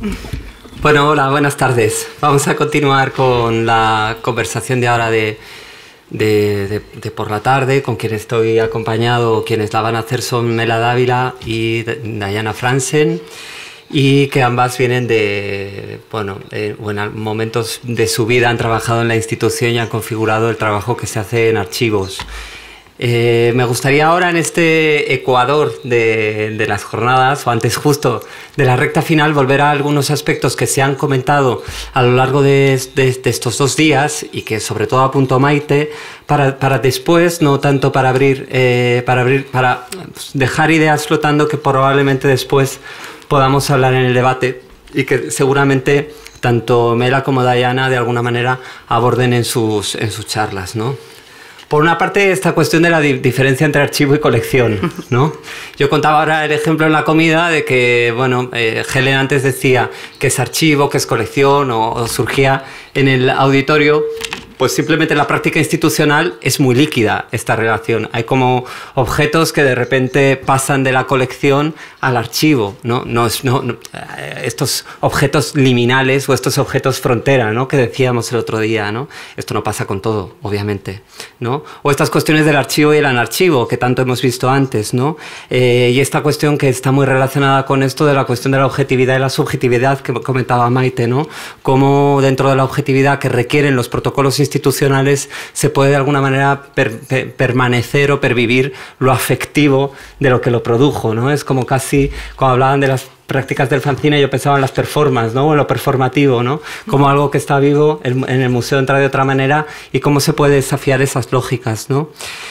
Bueno, hola, buenas tardes. Vamos a continuar con la conversación de ahora de por la tarde, con quien estoy acompañado. Quienes la van a hacer son Mela Dávila y Diana Franzen, y que ambas vienen de, bueno, en momentos de su vida han trabajado en la institución y han configurado el trabajo que se hace en archivos. Me gustaría ahora, en este ecuador de las jornadas, o antes justo de la recta final, volver a algunos aspectos que se han comentado a lo largo de estos 2 días, y que sobre todo apuntó Maite, para después, no tanto para para dejar ideas flotando que probablemente después podamos hablar en el debate, y que seguramente tanto Mela como Diana de alguna manera aborden en sus charlas, ¿no? Por una parte, esta cuestión de la diferencia entre archivo y colección, ¿no? Yo contaba ahora el ejemplo en la comida de que, bueno, Helen antes decía que es archivo, que es colección, o surgía en el auditorio. Pues simplemente en la práctica institucional es muy líquida esta relación. Hay como objetos que de repente pasan de la colección al archivo, ¿no? Estos objetos liminales o estos objetos frontera, ¿no? Que decíamos el otro día, ¿no? Esto no pasa con todo, obviamente, ¿no? O estas cuestiones del archivo y el anarchivo, que tanto hemos visto antes, ¿no? Y esta cuestión que está muy relacionada con esto de la cuestión de la objetividad y la subjetividad que comentaba Maite, ¿no? Cómo dentro de la objetividad que requieren los protocolos institucionales se puede de alguna manera permanecer o pervivir lo afectivo de lo que lo produjo, ¿no? Es como casi, cuando hablaban de las prácticas del fanzine, yo pensaba en las performances, ¿no? En lo performativo, ¿no? Como algo que está vivo en el museo entra de otra manera, y cómo se puede desafiar esas lógicas, ¿no?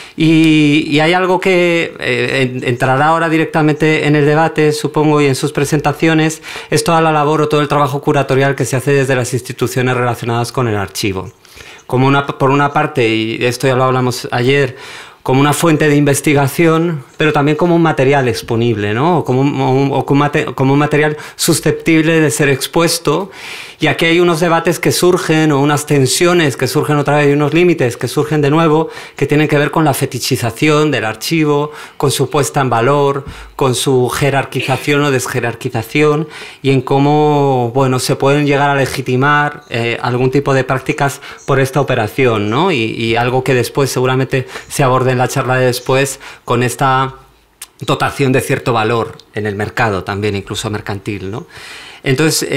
Y hay algo que entrará ahora directamente en el debate, supongo, y en sus presentaciones, es toda la labor o todo el trabajo curatorial que se hace desde las instituciones relacionadas con el archivo. Por una parte, y esto ya lo hablamos ayer, como una fuente de investigación, pero también como un material exponible, ¿no? Como un material susceptible de ser expuesto. Y aquí hay unos debates que surgen, o unas tensiones que surgen otra vez, y unos límites que surgen de nuevo, que tienen que ver con la fetichización del archivo, con su puesta en valor, con su jerarquización o desjerarquización, y en cómo, bueno, se pueden llegar a legitimar algún tipo de prácticas por esta operación, ¿no? Y algo que después seguramente se aborde en la charla de después, con esta dotación de cierto valor en el mercado también, incluso mercantil, ¿no? Entonces,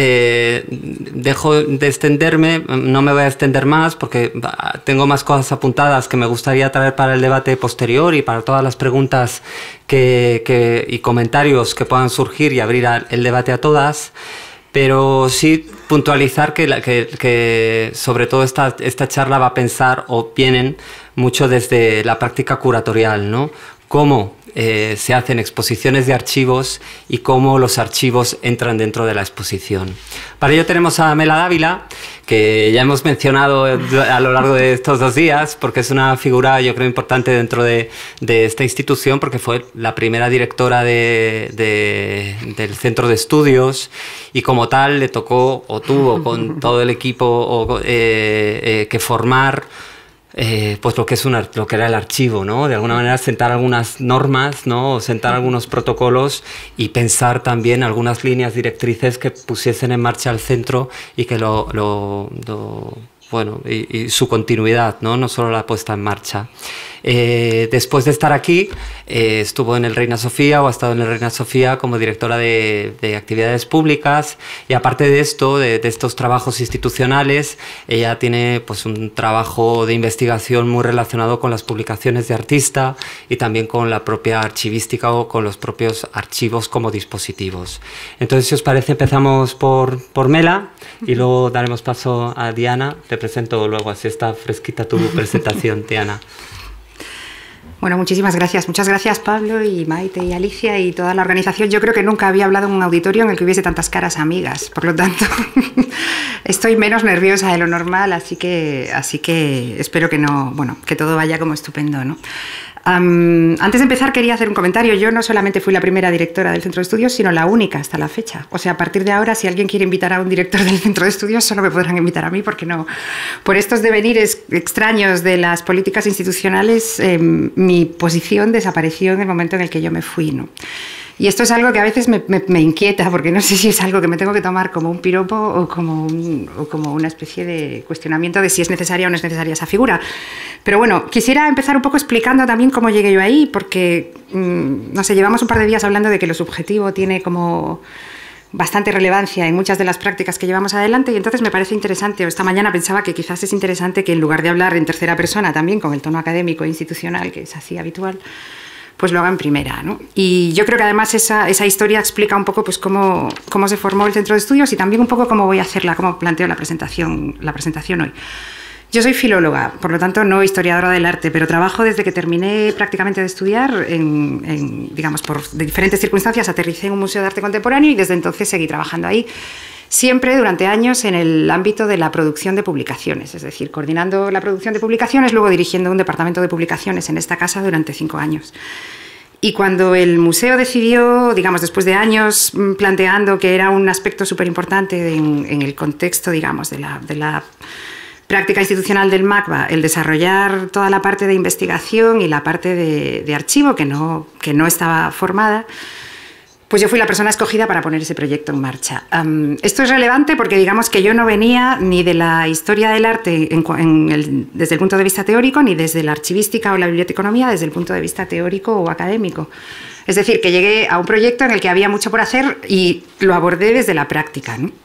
dejo de extenderme, no me voy a extender más porque tengo más cosas apuntadas que me gustaría traer para el debate posterior y para todas las preguntas y comentarios que puedan surgir, y abrir el debate a todas. Pero sí puntualizar que sobre todo esta charla va a pensar, o vienen mucho desde la práctica curatorial, ¿no? Cómo se hacen exposiciones de archivos y cómo los archivos entran dentro de la exposición. Para ello tenemos a Mela Dávila, que ya hemos mencionado a lo largo de estos 2 días, porque es una figura, yo creo, importante dentro de esta institución, porque fue la primera directora del centro de estudios, y como tal le tocó, o tuvo con todo el equipo que formar pues lo que era el archivo, ¿no? De alguna manera sentar algunas normas, ¿no? O sentar algunos protocolos, y pensar también algunas líneas directrices que pusiesen en marcha el centro, y que bueno, y su continuidad, ¿no? No solo la puesta en marcha. Después de estar aquí, estuvo en el Reina Sofía, o ha estado en el Reina Sofía como directora de actividades públicas, y aparte de esto, de estos trabajos institucionales, ella tiene pues un trabajo de investigación muy relacionado con las publicaciones de artista, y también con la propia archivística, o con los propios archivos como dispositivos. Entonces, si os parece, empezamos por Mela, y luego daremos paso a Diana. Te presento luego, así está fresquita tu presentación, Diana. Bueno, muchísimas gracias. Muchas gracias, Pablo y Maite y Alicia y toda la organización. Yo creo que nunca había hablado en un auditorio en el que hubiese tantas caras amigas. Por lo tanto, estoy menos nerviosa de lo normal, así que espero que todo vaya como estupendo, ¿no? Antes de empezar, quería hacer un comentario. Yo no solamente fui la primera directora del Centro de Estudios, sino la única hasta la fecha. O sea, a partir de ahora, si alguien quiere invitar a un director del Centro de Estudios, solo me podrán invitar a mí, porque no. Por estos devenires extraños de las políticas institucionales, mi posición desapareció en el momento en el que yo me fui, ¿no? Y esto es algo que a veces me inquieta, porque no sé si es algo que me tengo que tomar como un piropo o como una especie de cuestionamiento de si es necesaria o no es necesaria esa figura. Pero bueno, quisiera empezar un poco explicando también cómo llegué yo ahí, porque, no sé, llevamos un par de días hablando de que lo subjetivo tiene como bastante relevancia en muchas de las prácticas que llevamos adelante, y entonces me parece interesante, o esta mañana pensaba que quizás es interesante que en lugar de hablar en tercera persona también, con el tono académico e institucional, que es así habitual, pues lo haga en primera, ¿no? Y yo creo que además esa historia explica un poco pues, cómo se formó el centro de estudios y también un poco cómo voy a hacerla, cómo planteo la presentación hoy. Yo soy filóloga, por lo tanto no historiadora del arte, pero trabajo desde que terminé prácticamente de estudiar, digamos, por diferentes circunstancias aterricé en un museo de arte contemporáneo y desde entonces seguí trabajando ahí, siempre durante años en el ámbito de la producción de publicaciones, es decir, coordinando la producción de publicaciones, luego dirigiendo un departamento de publicaciones en esta casa durante 5 años. Y cuando el museo decidió, digamos, después de años planteando que era un aspecto súper importante en el contexto, digamos, de la práctica institucional del MACBA, el desarrollar toda la parte de investigación y la parte de archivo que no estaba formada, pues yo fui la persona escogida para poner ese proyecto en marcha. Esto es relevante porque digamos que yo no venía ni de la historia del arte desde el punto de vista teórico, ni desde la archivística o la biblioteconomía desde el punto de vista teórico o académico. Es decir, que llegué a un proyecto en el que había mucho por hacer y lo abordé desde la práctica, ¿no?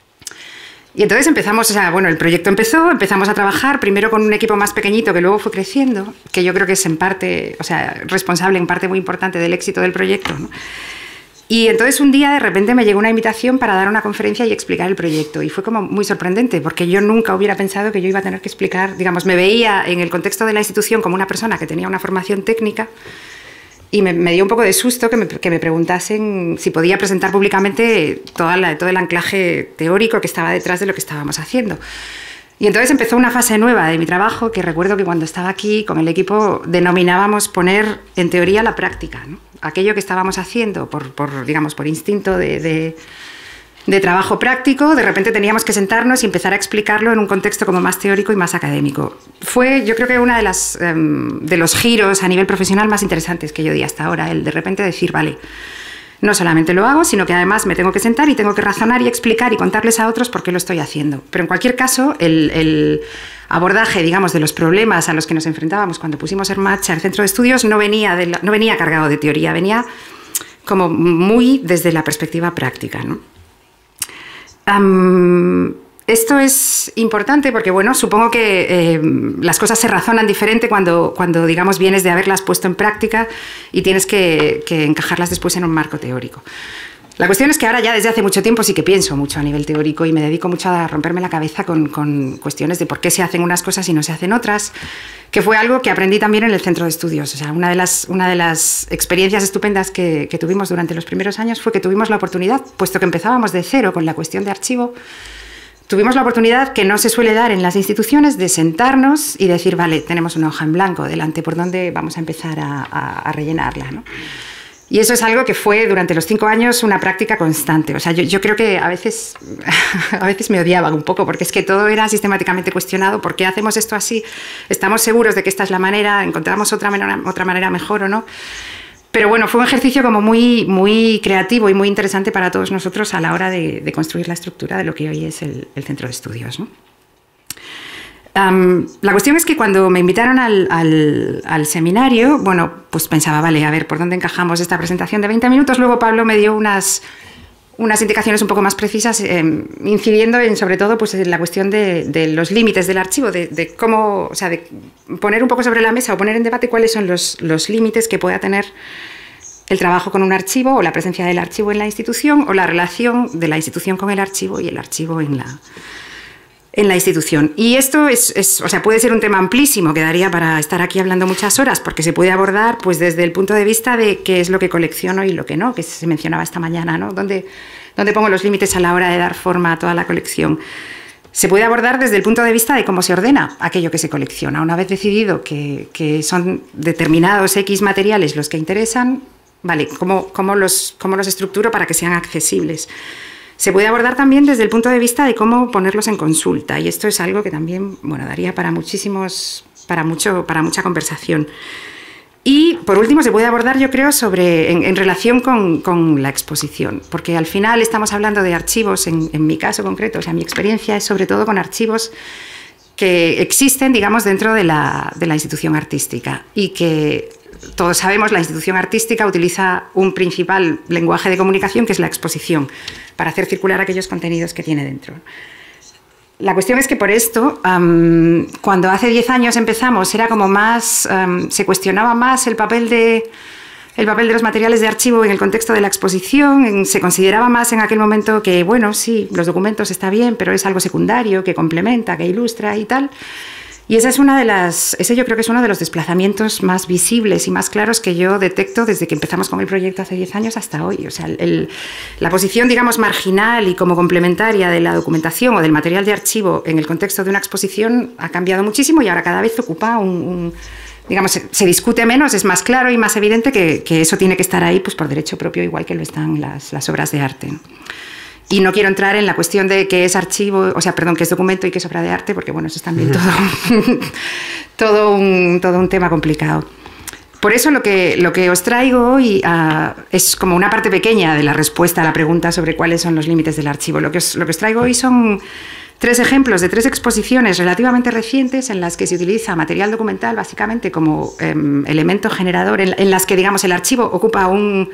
Y entonces empezamos, o sea, bueno, el proyecto empezamos a trabajar primero con un equipo más pequeñito que luego fue creciendo, que yo creo que es en parte, o sea, responsable en parte muy importante del éxito del proyecto, ¿no? Y entonces un día de repente me llegó una invitación para dar una conferencia y explicar el proyecto y fue como muy sorprendente porque yo nunca hubiera pensado que yo iba a tener que explicar, digamos, me veía en el contexto de la institución como una persona que tenía una formación técnica y me dio un poco de susto que me preguntasen si podía presentar públicamente todo el anclaje teórico que estaba detrás de lo que estábamos haciendo. Y entonces empezó una fase nueva de mi trabajo que recuerdo que cuando estaba aquí con el equipo denominábamos poner en teoría la práctica, ¿no? Aquello que estábamos haciendo digamos, por instinto de trabajo práctico, de repente teníamos que sentarnos y empezar a explicarlo en un contexto como más teórico y más académico. Fue, yo creo que una de los giros a nivel profesional más interesantes que yo di hasta ahora, el de repente decir, vale, no solamente lo hago, sino que además me tengo que sentar y tengo que razonar y explicar y contarles a otros por qué lo estoy haciendo. Pero en cualquier caso, el abordaje, digamos, de los problemas a los que nos enfrentábamos cuando pusimos en marcha el centro de estudios no venía cargado de teoría, venía como muy desde la perspectiva práctica, ¿no? Esto es importante porque, bueno, supongo que las cosas se razonan diferente cuando, digamos, vienes de haberlas puesto en práctica y tienes que encajarlas después en un marco teórico. La cuestión es que ahora ya desde hace mucho tiempo sí que pienso mucho a nivel teórico y me dedico mucho a romperme la cabeza con cuestiones de por qué se hacen unas cosas y no se hacen otras, que fue algo que aprendí también en el centro de estudios. O sea, una de las experiencias estupendas que tuvimos durante los primeros años fue que tuvimos la oportunidad, puesto que empezábamos de cero con la cuestión de archivo, tuvimos la oportunidad que no se suele dar en las instituciones de sentarnos y decir, vale, tenemos una hoja en blanco delante, ¿por dónde vamos a empezar a rellenarla, ¿no? Y eso es algo que fue durante los 5 años una práctica constante. O sea, yo creo que a veces me odiaban un poco porque es que todo era sistemáticamente cuestionado. ¿Por qué hacemos esto así? ¿Estamos seguros de que esta es la manera? ¿Encontramos otra manera mejor o no? Pero bueno, fue un ejercicio como muy, muy creativo y muy interesante para todos nosotros a la hora de construir la estructura de lo que hoy es el centro de estudios, ¿no? La cuestión es que cuando me invitaron al seminario, bueno, pues pensaba, vale, a ver, ¿por dónde encajamos esta presentación de 20 minutos? Luego Pablo me dio unas indicaciones un poco más precisas, incidiendo en, sobre todo, pues, en la cuestión de los límites del archivo, de cómo, o sea, de poner un poco sobre la mesa o poner en debate cuáles son los límites que pueda tener el trabajo con un archivo o la presencia del archivo en la institución o la relación de la institución con el archivo y el archivo en la institución. Y esto o sea, puede ser un tema amplísimo, que daría para estar aquí hablando muchas horas, porque se puede abordar pues, desde el punto de vista de qué es lo que colecciono y lo que no, que se mencionaba esta mañana, ¿no? ¿Dónde pongo los límites a la hora de dar forma a toda la colección? Se puede abordar desde el punto de vista de cómo se ordena aquello que se colecciona. Una vez decidido que son determinados X materiales los que interesan, vale, ¿cómo los estructuro para que sean accesibles? Se puede abordar también desde el punto de vista de cómo ponerlos en consulta, y esto es algo que también, bueno, daría para mucha conversación. Y por último se puede abordar, yo creo, en relación con la exposición, porque al final estamos hablando de archivos, en mi caso concreto, o sea, mi experiencia es sobre todo con archivos que existen, digamos, dentro de la institución artística y que todos sabemos, la institución artística utiliza un principal lenguaje de comunicación que es la exposición, para hacer circular aquellos contenidos que tiene dentro. La cuestión es que por esto, cuando hace 10 años empezamos, era como más, se cuestionaba más el papel de los materiales de archivo en el contexto de la exposición, se consideraba más en aquel momento que, bueno, sí, los documentos está bien, pero es algo secundario, que complementa, que ilustra y tal. Y ese yo creo que es uno de los desplazamientos más visibles y más claros que yo detecto desde que empezamos con el proyecto hace 10 años hasta hoy. O sea, la posición, digamos, marginal y como complementaria de la documentación o del material de archivo en el contexto de una exposición ha cambiado muchísimo y ahora cada vez ocupa digamos, se discute menos, es más claro y más evidente que eso tiene que estar ahí pues, por derecho propio, igual que lo están las obras de arte, ¿no? Y no quiero entrar en la cuestión de qué es archivo, o sea, perdón, qué es documento y qué es obra de arte, porque bueno, eso es también todo un tema complicado. Por eso lo que os traigo hoy es como una parte pequeña de la respuesta a la pregunta sobre cuáles son los límites del archivo. Lo que os traigo hoy son 3 ejemplos de 3 exposiciones relativamente recientes en las que se utiliza material documental básicamente como elemento generador, en las que, digamos, el archivo ocupa un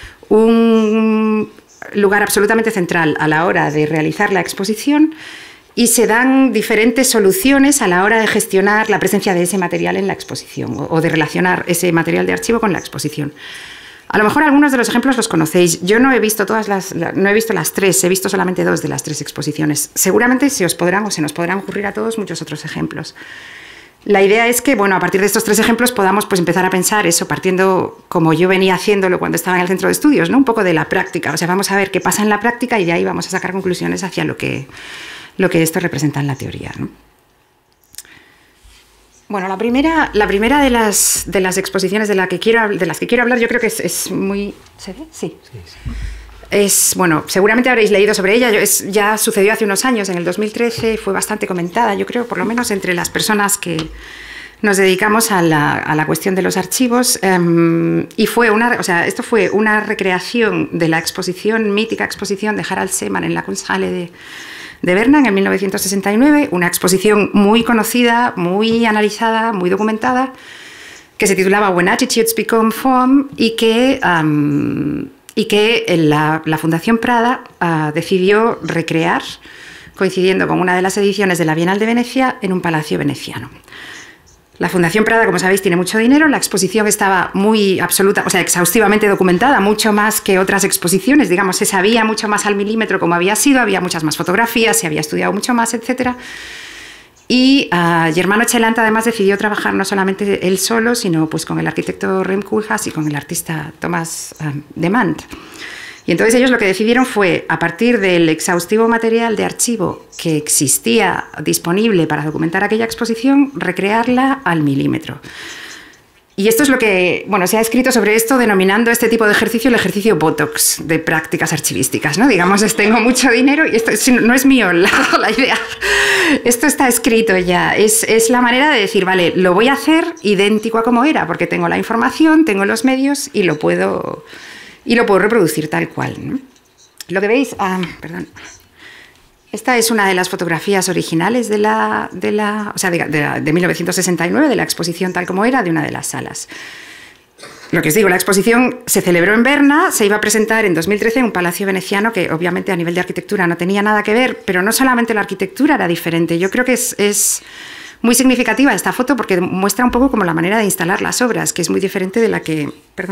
lugar absolutamente central a la hora de realizar la exposición y se dan diferentes soluciones a la hora de gestionar la presencia de ese material en la exposición o de relacionar ese material de archivo con la exposición. A lo mejor algunos de los ejemplos los conocéis. Yo no he visto no he visto las 3, he visto solamente 2 de las 3 exposiciones. Seguramente se nos podrán ocurrir a todos muchos otros ejemplos. La idea es que, bueno, a partir de estos 3 ejemplos podamos pues, empezar a pensar eso, partiendo como yo venía haciéndolo cuando estaba en el centro de estudios, ¿no? Un poco de la práctica. O sea, vamos a ver qué pasa en la práctica y de ahí vamos a sacar conclusiones hacia lo que esto representa en la teoría, ¿no? Bueno, la primera de las exposiciones de las que quiero hablar, yo creo que es muy... ¿Se ve? Sí. Bueno, seguramente habréis leído sobre ella, ya sucedió hace unos años, en el 2013, fue bastante comentada, yo creo, por lo menos entre las personas que nos dedicamos a la cuestión de los archivos, y esto fue una recreación de la mítica exposición de Harald Seemann en la Kunsthalle de Berna en 1969, una exposición muy conocida, muy analizada, muy documentada, que se titulaba When Attitudes Become Form y que la Fundación Prada decidió recrear, coincidiendo con una de las ediciones de la Bienal de Venecia, en un palacio veneciano. La Fundación Prada, como sabéis, tiene mucho dinero, la exposición estaba muy exhaustivamente documentada, mucho más que otras exposiciones, digamos, se sabía mucho más al milímetro cómo había sido, había muchas más fotografías, se había estudiado mucho más, etc. Y Germano Chelant además decidió trabajar no solamente él solo, sino pues con el arquitecto Rem Koolhaas y con el artista Thomas Demand. Y entonces ellos lo que decidieron fue, a partir del exhaustivo material de archivo que existía disponible para documentar aquella exposición, recrearla al milímetro. Y esto es lo que, bueno, se ha escrito sobre esto denominando este tipo de ejercicio el ejercicio Botox de prácticas archivísticas, ¿no? Digamos, tengo mucho dinero y esto no es mío la idea. Esto está escrito ya. Es la manera de decir, vale, lo voy a hacer idéntico a como era, porque tengo la información, tengo los medios y lo puedo reproducir tal cual, ¿no? Lo que veis, perdón. Esta es una de las fotografías originales de 1969, de la exposición tal como era, de una de las salas. Lo que os digo, la exposición se celebró en Berna, se iba a presentar en 2013 en un palacio veneciano que obviamente a nivel de arquitectura no tenía nada que ver, pero no solamente la arquitectura era diferente. Yo creo que es muy significativa esta foto porque muestra un poco como la manera de instalar las obras, que es muy diferente de la que...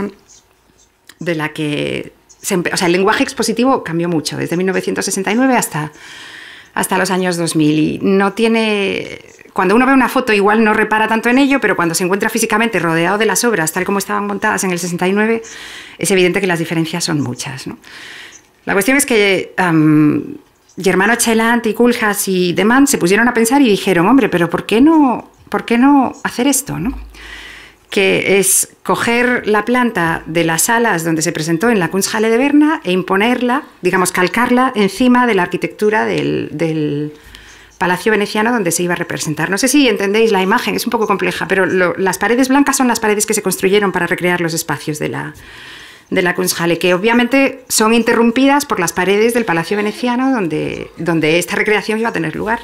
el lenguaje expositivo cambió mucho, desde 1969 hasta los años 2000. Y cuando uno ve una foto igual no repara tanto en ello, pero cuando se encuentra físicamente rodeado de las obras tal como estaban montadas en el 69, es evidente que las diferencias son muchas, ¿no? La cuestión es que Germano Chelant y Koolhaas y Demand se pusieron a pensar y dijeron, hombre, pero ¿por qué no hacer esto, ¿no? Que es coger la planta de las salas donde se presentó en la Kunsthalle de Berna e imponerla, digamos, calcarla encima de la arquitectura del Palacio Veneciano donde se iba a representar. No sé si entendéis la imagen, es un poco compleja, pero las paredes blancas son las paredes que se construyeron para recrear los espacios de la Kunsthalle, que obviamente son interrumpidas por las paredes del Palacio Veneciano donde esta recreación iba a tener lugar.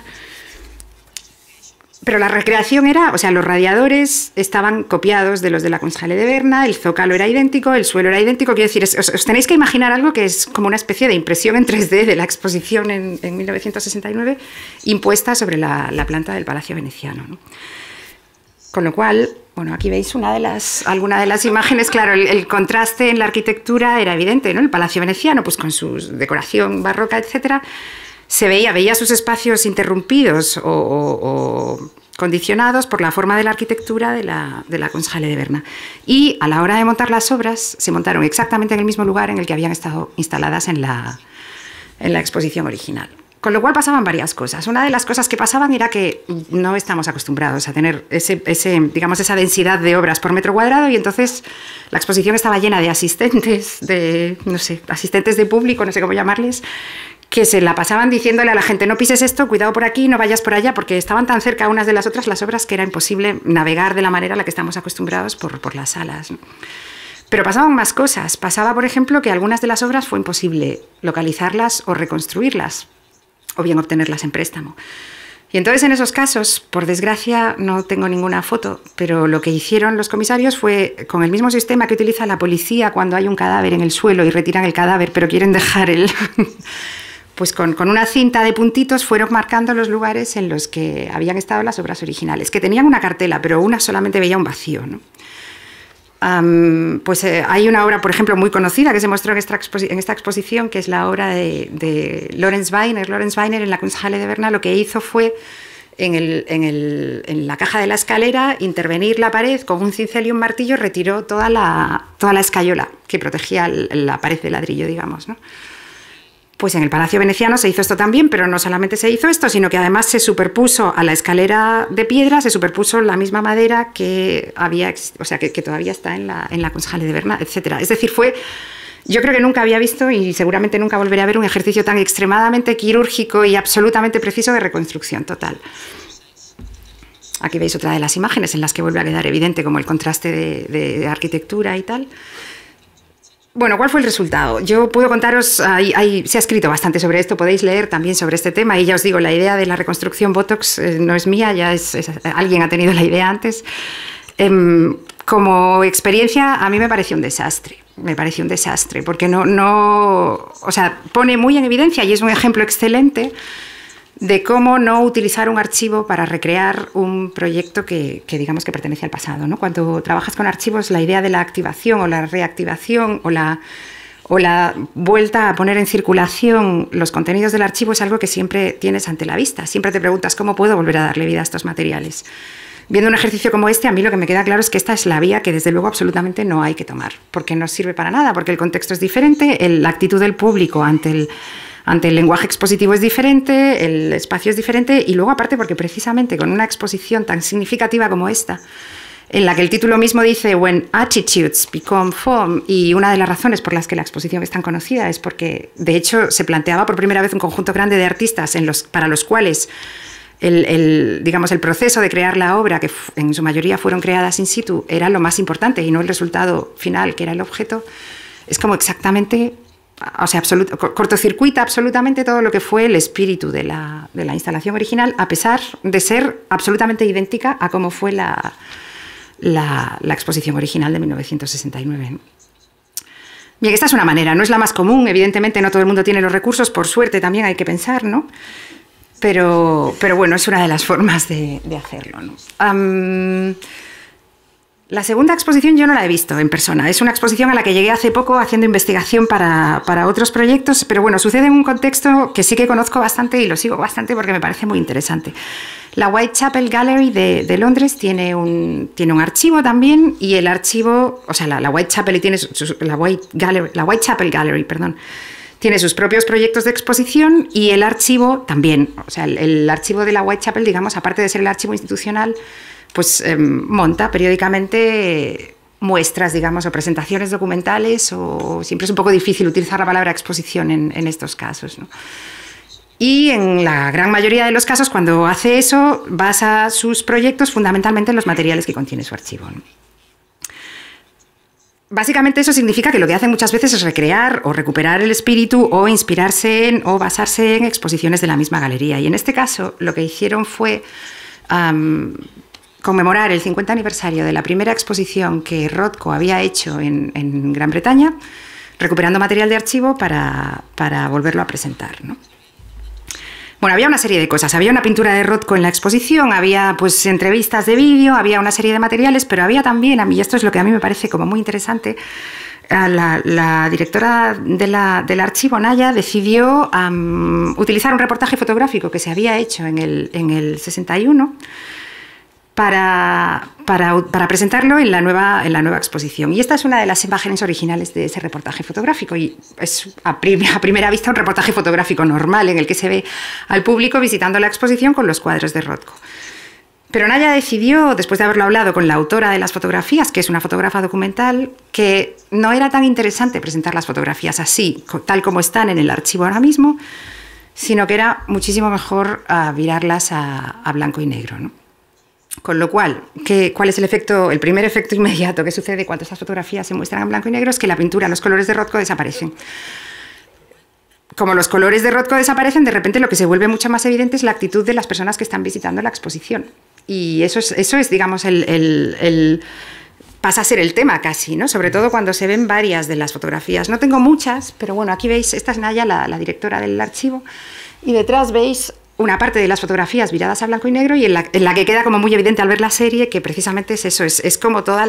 Pero la recreación era, o sea, los radiadores estaban copiados de los de la Kunsthalle de Berna, el zócalo era idéntico, el suelo era idéntico. Quiero decir, os tenéis que imaginar algo que es como una especie de impresión en 3D de la exposición en 1969 impuesta sobre la planta del Palacio Veneciano, ¿no? Con lo cual, bueno, aquí veis alguna de las imágenes. Claro, el contraste en la arquitectura era evidente, ¿no? El Palacio Veneciano, pues con su decoración barroca, etcétera, se veía sus espacios interrumpidos o condicionados por la forma de la arquitectura de la Kunsthalle de Berna. Y a la hora de montar las obras, se montaron exactamente en el mismo lugar en el que habían estado instaladas en la exposición original. Con lo cual pasaban varias cosas. Una de las cosas que pasaban era que no estamos acostumbrados a tener digamos, esa densidad de obras por metro cuadrado, y entonces la exposición estaba llena de asistentes, asistentes de público, no sé cómo llamarles, que se la pasaban diciéndole a la gente: no pises esto, cuidado por aquí, no vayas por allá, porque estaban tan cerca unas de las otras las obras que era imposible navegar de la manera a la que estamos acostumbrados por las salas, ¿no? Pero pasaban más cosas. Pasaba, por ejemplo, que algunas de las obras fue imposible localizarlas o reconstruirlas, o bien obtenerlas en préstamo. Y entonces, en esos casos, por desgracia, no tengo ninguna foto, pero lo que hicieron los comisarios fue, con el mismo sistema que utiliza la policía cuando hay un cadáver en el suelo y retiran el cadáver, pero quieren dejar pues con una cinta de puntitos fueron marcando los lugares en los que habían estado las obras originales, que tenían una cartela, pero una solamente veía un vacío, ¿no? Hay una obra, por ejemplo, muy conocida que se mostró en esta exposición, que es la obra de Lorenz Weiner. Lorenz Weiner, en la Kunsthalle de Berna, lo que hizo fue, en la caja de la escalera, intervenir la pared con un cincel y un martillo. Retiró toda la escayola que protegía la pared de ladrillo, digamos, ¿no? Pues en el Palacio Veneciano se hizo esto también, pero no solamente se hizo esto, sino que además se superpuso a la escalera de piedra, se superpuso la misma madera que había, o sea, que todavía está en la Kunsthalle de Berna, etc. Es decir, yo creo que nunca había visto, y seguramente nunca volveré a ver, un ejercicio tan extremadamente quirúrgico y absolutamente preciso de reconstrucción total. Aquí veis otra de las imágenes en las que vuelve a quedar evidente como el contraste de arquitectura y tal. Bueno, ¿cuál fue el resultado? Yo puedo contaros, se ha escrito bastante sobre esto, podéis leer también sobre este tema, y ya os digo, la idea de la reconstrucción Botox no es mía, alguien ha tenido la idea antes. Como experiencia, a mí me pareció un desastre, porque o sea, pone muy en evidencia, y es un ejemplo excelente de cómo no utilizar un archivo para recrear un proyecto que digamos que pertenece al pasado, ¿no? Cuando trabajas con archivos, la idea de la activación o la reactivación o la vuelta a poner en circulación los contenidos del archivo es algo que siempre tienes ante la vista. Siempre te preguntas: ¿cómo puedo volver a darle vida a estos materiales? Viendo un ejercicio como este, a mí lo que me queda claro es que esta es la vía que desde luego absolutamente no hay que tomar, porque no sirve para nada, porque el contexto es diferente, la actitud del público ante el lenguaje expositivo es diferente, el espacio es diferente, y luego aparte porque precisamente con una exposición tan significativa como esta, en la que el título mismo dice When Attitudes Become Form, y una de las razones por las que la exposición es tan conocida es porque, de hecho, se planteaba por primera vez un conjunto grande de artistas para los cuales digamos, el proceso de crear la obra, que en su mayoría fueron creadas in situ, era lo más importante y no el resultado final, que era el objeto. Es como exactamente... O sea, cortocircuita absolutamente todo lo que fue el espíritu de la instalación original, a pesar de ser absolutamente idéntica a cómo fue la exposición original de 1969. Bien, esta es una manera, no es la más común, evidentemente no todo el mundo tiene los recursos, por suerte también hay que pensar, ¿no? Pero bueno, es una de las formas de hacerlo, ¿no? La segunda exposición yo no la he visto en persona. Es una exposición a la que llegué hace poco haciendo investigación para otros proyectos, pero bueno, sucede en un contexto que sí que conozco bastante y lo sigo bastante porque me parece muy interesante. La Whitechapel Gallery de Londres tiene un archivo también, y el archivo, o sea, la Whitechapel Gallery, perdón, tiene sus propios proyectos de exposición, y el archivo también. O sea, el archivo de la Whitechapel, digamos, aparte de ser el archivo institucional, pues monta periódicamente muestras, digamos, o presentaciones documentales, o siempre es un poco difícil utilizar la palabra exposición en estos casos, ¿no? Y en la gran mayoría de los casos, cuando hace eso, basa sus proyectos fundamentalmente en los materiales que contiene su archivo, ¿no? Básicamente eso significa que lo que hacen muchas veces es recrear o recuperar el espíritu o inspirarse en o basarse en exposiciones de la misma galería. Y en este caso lo que hicieron fue conmemorar el 50 aniversario de la primera exposición que Rothko había hecho en Gran Bretaña, recuperando material de archivo para volverlo a presentar, ¿no? Bueno, había una serie de cosas. Había una pintura de Rothko en la exposición, había pues entrevistas de vídeo, había una serie de materiales, pero había también, y esto es lo que a mí me parece como muy interesante, la directora del archivo, Naya, decidió utilizar un reportaje fotográfico que se había hecho en el 61 para presentarlo en la nueva exposición. Y esta es una de las imágenes originales de ese reportaje fotográfico. Y es a primera vista un reportaje fotográfico normal en el que se ve al público visitando la exposición con los cuadros de Rothko. Pero Naya decidió, después de haberlo hablado con la autora de las fotografías, que es una fotógrafa documental, que no era tan interesante presentar las fotografías así, tal como están en el archivo ahora mismo, sino que era muchísimo mejor virarlas a blanco y negro, ¿no? Con lo cual, ¿cuál es el primer efecto inmediato que sucede cuando estas fotografías se muestran en blanco y negro? Es que la pintura, los colores de Rothko desaparecen. Como los colores de Rothko desaparecen, de repente lo que se vuelve mucho más evidente es la actitud de las personas que están visitando la exposición. Y eso es digamos, pasa a ser el tema casi, ¿no? Sobre todo cuando se ven varias de las fotografías. No tengo muchas, pero bueno, aquí veis, esta es Naya, la directora del archivo, y detrás veis una parte de las fotografías viradas a blanco y negro y en la que queda como muy evidente al ver la serie que precisamente es eso, es como o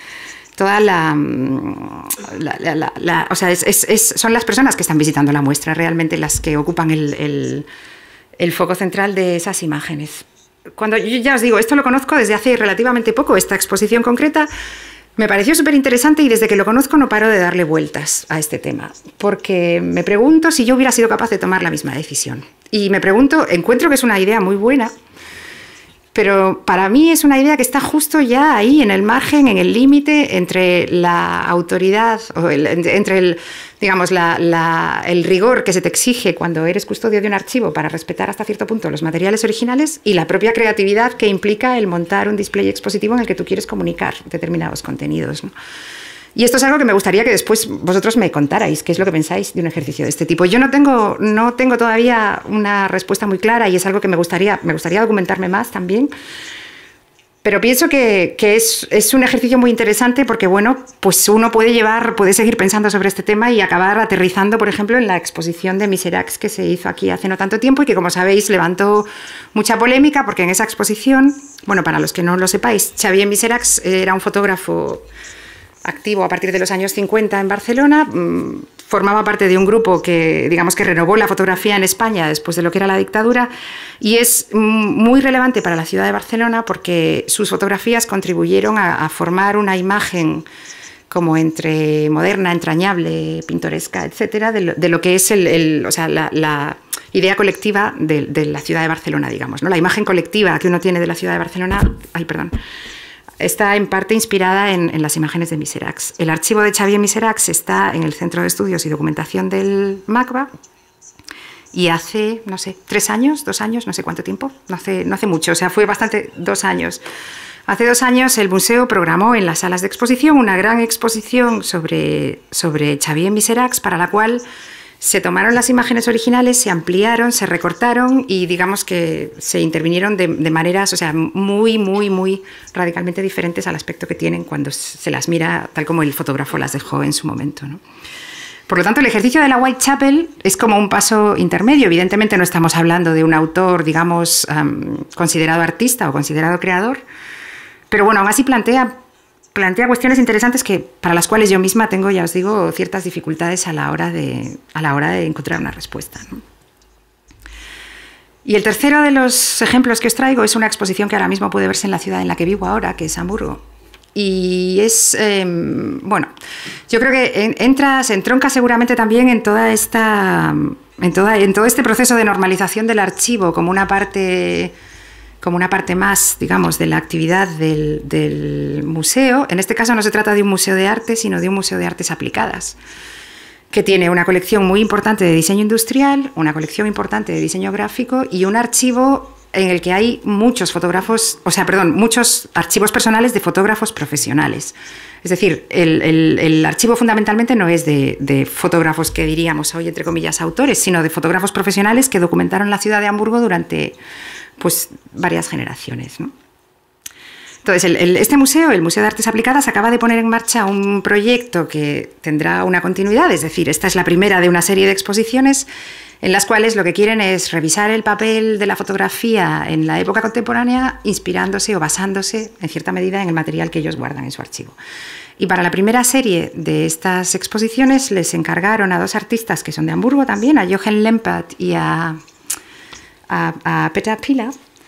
sea, son las personas que están visitando la muestra realmente las que ocupan el foco central de esas imágenes. Cuando yo ya os digo, esto lo conozco desde hace relativamente poco, esta exposición concreta, me pareció súper interesante y desde que lo conozco no paro de darle vueltas a este tema, porque me pregunto si yo hubiera sido capaz de tomar la misma decisión. Y me pregunto, encuentro que es una idea muy buena, pero para mí es una idea que está justo ya ahí, en el margen, en el límite entre la autoridad, entre el rigor que se te exige cuando eres custodio de un archivo para respetar hasta cierto punto los materiales originales y la propia creatividad que implica el montar un display expositivo en el que tú quieres comunicar determinados contenidos, ¿no? Y esto es algo que me gustaría que después vosotros me contarais, qué es lo que pensáis de un ejercicio de este tipo. Yo no tengo todavía una respuesta muy clara y es algo que me gustaría documentarme más también, pero pienso que es un ejercicio muy interesante porque, bueno, pues uno puede seguir pensando sobre este tema y acabar aterrizando, por ejemplo, en la exposición de Miseracs que se hizo aquí hace no tanto tiempo y que, como sabéis, levantó mucha polémica porque en esa exposición, bueno, para los que no lo sepáis, Xavier Miseracs era un fotógrafo activo a partir de los años 50 en Barcelona, formaba parte de un grupo que, digamos, que renovó la fotografía en España después de lo que era la dictadura y es muy relevante para la ciudad de Barcelona porque sus fotografías contribuyeron a formar una imagen como entre moderna, entrañable, pintoresca, etcétera, de lo que es la idea colectiva de la ciudad de Barcelona, digamos, ¿no? La imagen colectiva que uno tiene de la ciudad de Barcelona, está en parte inspirada en las imágenes de Miseracs. El archivo de Xavier Miseracs está en el Centro de Estudios y Documentación del MACBA y hace, no sé, 3 años, 2 años, no sé cuánto tiempo, no hace mucho, o sea, fue bastante, 2 años. Hace 2 años el museo programó en las salas de exposición una gran exposición sobre Xavier Miseracs, para la cual se tomaron las imágenes originales, se ampliaron, se recortaron y digamos que se intervinieron de maneras, o sea, muy, muy, muy radicalmente diferentes al aspecto que tienen cuando se las mira tal como el fotógrafo las dejó en su momento, ¿no? Por lo tanto, el ejercicio de la Whitechapel es como un paso intermedio. Evidentemente no estamos hablando de un autor, digamos, considerado artista o considerado creador, pero bueno, aún así plantea cuestiones interesantes para las cuales yo misma tengo, ya os digo, ciertas dificultades a la hora de encontrar una respuesta, ¿no? Y el tercero de los ejemplos que os traigo es una exposición que ahora mismo puede verse en la ciudad en la que vivo ahora, que es Hamburgo. Y es, bueno, yo creo que se entronca seguramente también en todo este proceso de normalización del archivo como una parte más, digamos, de la actividad del museo. En este caso no se trata de un museo de arte, sino de un museo de artes aplicadas, que tiene una colección muy importante de diseño industrial, una colección importante de diseño gráfico y un archivo en el que hay muchos muchos archivos personales de fotógrafos profesionales. Es decir, el archivo fundamentalmente no es de fotógrafos que diríamos hoy, entre comillas, autores, sino de fotógrafos profesionales que documentaron la ciudad de Hamburgo durante pues, varias generaciones, ¿no? Entonces, este museo, el Museo de Artes Aplicadas, acaba de poner en marcha un proyecto que tendrá una continuidad, es decir, esta es la primera de una serie de exposiciones en las cuales lo que quieren es revisar el papel de la fotografía en la época contemporánea, inspirándose o basándose, en cierta medida, en el material que ellos guardan en su archivo. Y para la primera serie de estas exposiciones les encargaron a 2 artistas que son de Hamburgo también, a Jochen Lempert y a Peter Pila,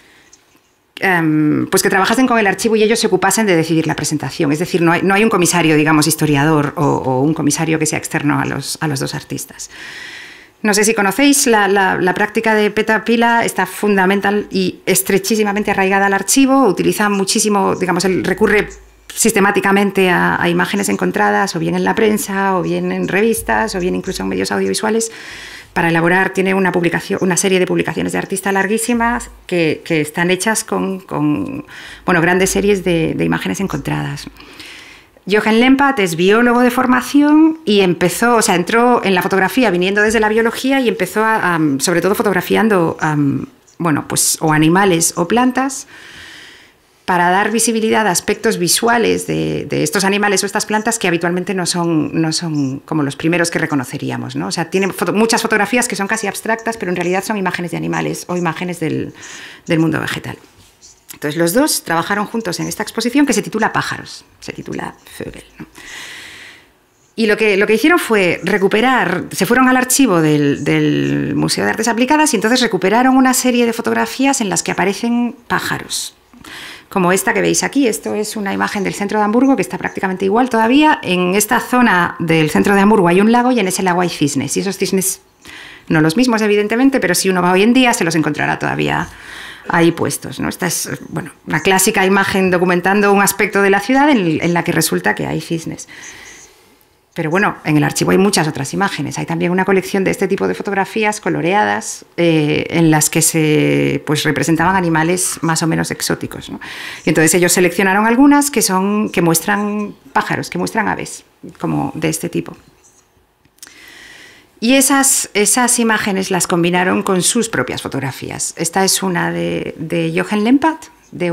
pues que trabajasen con el archivo y ellos se ocupasen de decidir la presentación. Es decir, no hay un comisario, digamos, historiador o un comisario que sea externo a los 2 artistas. No sé si conocéis, la práctica de Peter Pila está fundamental y estrechísimamente arraigada al archivo, utiliza muchísimo, digamos, él recurre sistemáticamente a imágenes encontradas, o bien en la prensa, o bien en revistas, o bien incluso en medios audiovisuales, para elaborar, tiene una serie de publicaciones de artista larguísimas que están hechas con grandes series de imágenes encontradas. Jochen Lempert es biólogo de formación y entró en la fotografía viniendo desde la biología y empezó sobre todo fotografiando o animales o plantas para dar visibilidad a aspectos visuales de estos animales o estas plantas que habitualmente no son como los primeros que reconoceríamos, ¿no? O sea, tiene muchas fotografías que son casi abstractas, pero en realidad son imágenes de animales o imágenes del mundo vegetal. Entonces, los 2 trabajaron juntos en esta exposición que se titula Pájaros, se titula Vögel, ¿no? Y lo que hicieron fue se fueron al archivo del Museo de Artes Aplicadas y entonces recuperaron una serie de fotografías en las que aparecen pájaros, como esta que veis aquí. Esto es una imagen del centro de Hamburgo que está prácticamente igual todavía. En esta zona del centro de Hamburgo hay un lago y en ese lago hay cisnes. Y esos cisnes, no los mismos evidentemente, pero si uno va hoy en día se los encontrará todavía ahí puestos, ¿no? Esta es una clásica imagen documentando un aspecto de la ciudad en la que resulta que hay cisnes. Pero bueno, en el archivo hay muchas otras imágenes. Hay también una colección de este tipo de fotografías coloreadas en las que se representaban animales más o menos exóticos, ¿no? Y entonces ellos seleccionaron algunas que muestran pájaros, que muestran aves, como de este tipo. Y esas imágenes las combinaron con sus propias fotografías. Esta es una de Jochen Lempert,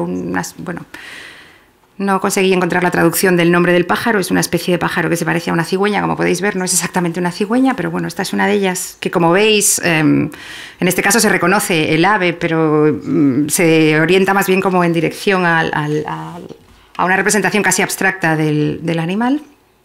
no conseguí encontrar la traducción del nombre del pájaro, es una especie de pájaro que se parece a una cigüeña, como podéis ver, no es exactamente una cigüeña, pero bueno, esta es una de ellas que, como veis, en este caso se reconoce el ave, pero se orienta más bien como en dirección a una representación casi abstracta del animal.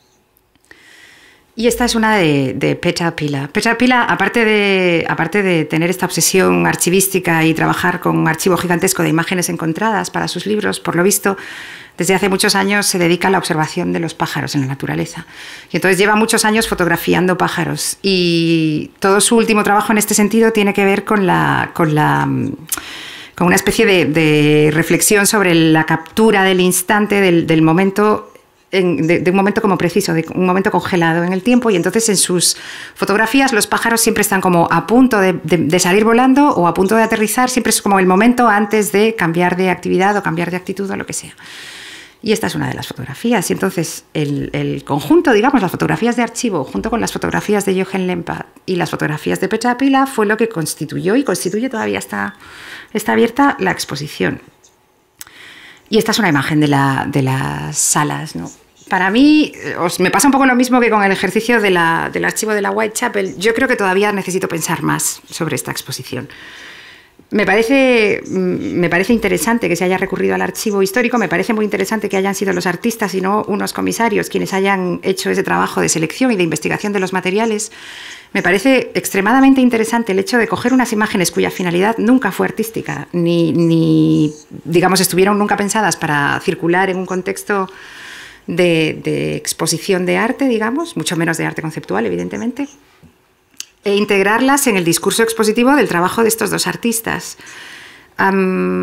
Y esta es una de Peter Pila. Peter Pila, aparte de tener esta obsesión archivística y trabajar con un archivo gigantesco de imágenes encontradas para sus libros, por lo visto, desde hace muchos años se dedica a la observación de los pájaros en la naturaleza. Y entonces lleva muchos años fotografiando pájaros. Y todo su último trabajo en este sentido tiene que ver con una especie de reflexión sobre la captura del instante, del momento, de un momento como preciso, de un momento congelado en el tiempo, y entonces en sus fotografías los pájaros siempre están como a punto de salir volando o a punto de aterrizar, siempre es como el momento antes de cambiar de actividad o cambiar de actitud o lo que sea. Y esta es una de las fotografías. Y entonces el conjunto, digamos, las fotografías de archivo, junto con las fotografías de Jochen Lempert y las fotografías de Peter Pila, fue lo que constituyó y constituye, todavía está abierta, la exposición. Y esta es una imagen de las salas, ¿no? Para mí, me pasa un poco lo mismo que con el ejercicio del archivo de la Whitechapel. Yo creo que todavía necesito pensar más sobre esta exposición. Me parece interesante que se haya recurrido al archivo histórico, me parece muy interesante que hayan sido los artistas y no unos comisarios quienes hayan hecho ese trabajo de selección y de investigación de los materiales. Me parece extremadamente interesante el hecho de coger unas imágenes cuya finalidad nunca fue artística, ni digamos, estuvieron nunca pensadas para circular en un contexto de exposición de arte, digamos, mucho menos de arte conceptual, evidentemente, e integrarlas en el discurso expositivo del trabajo de estos dos artistas. Me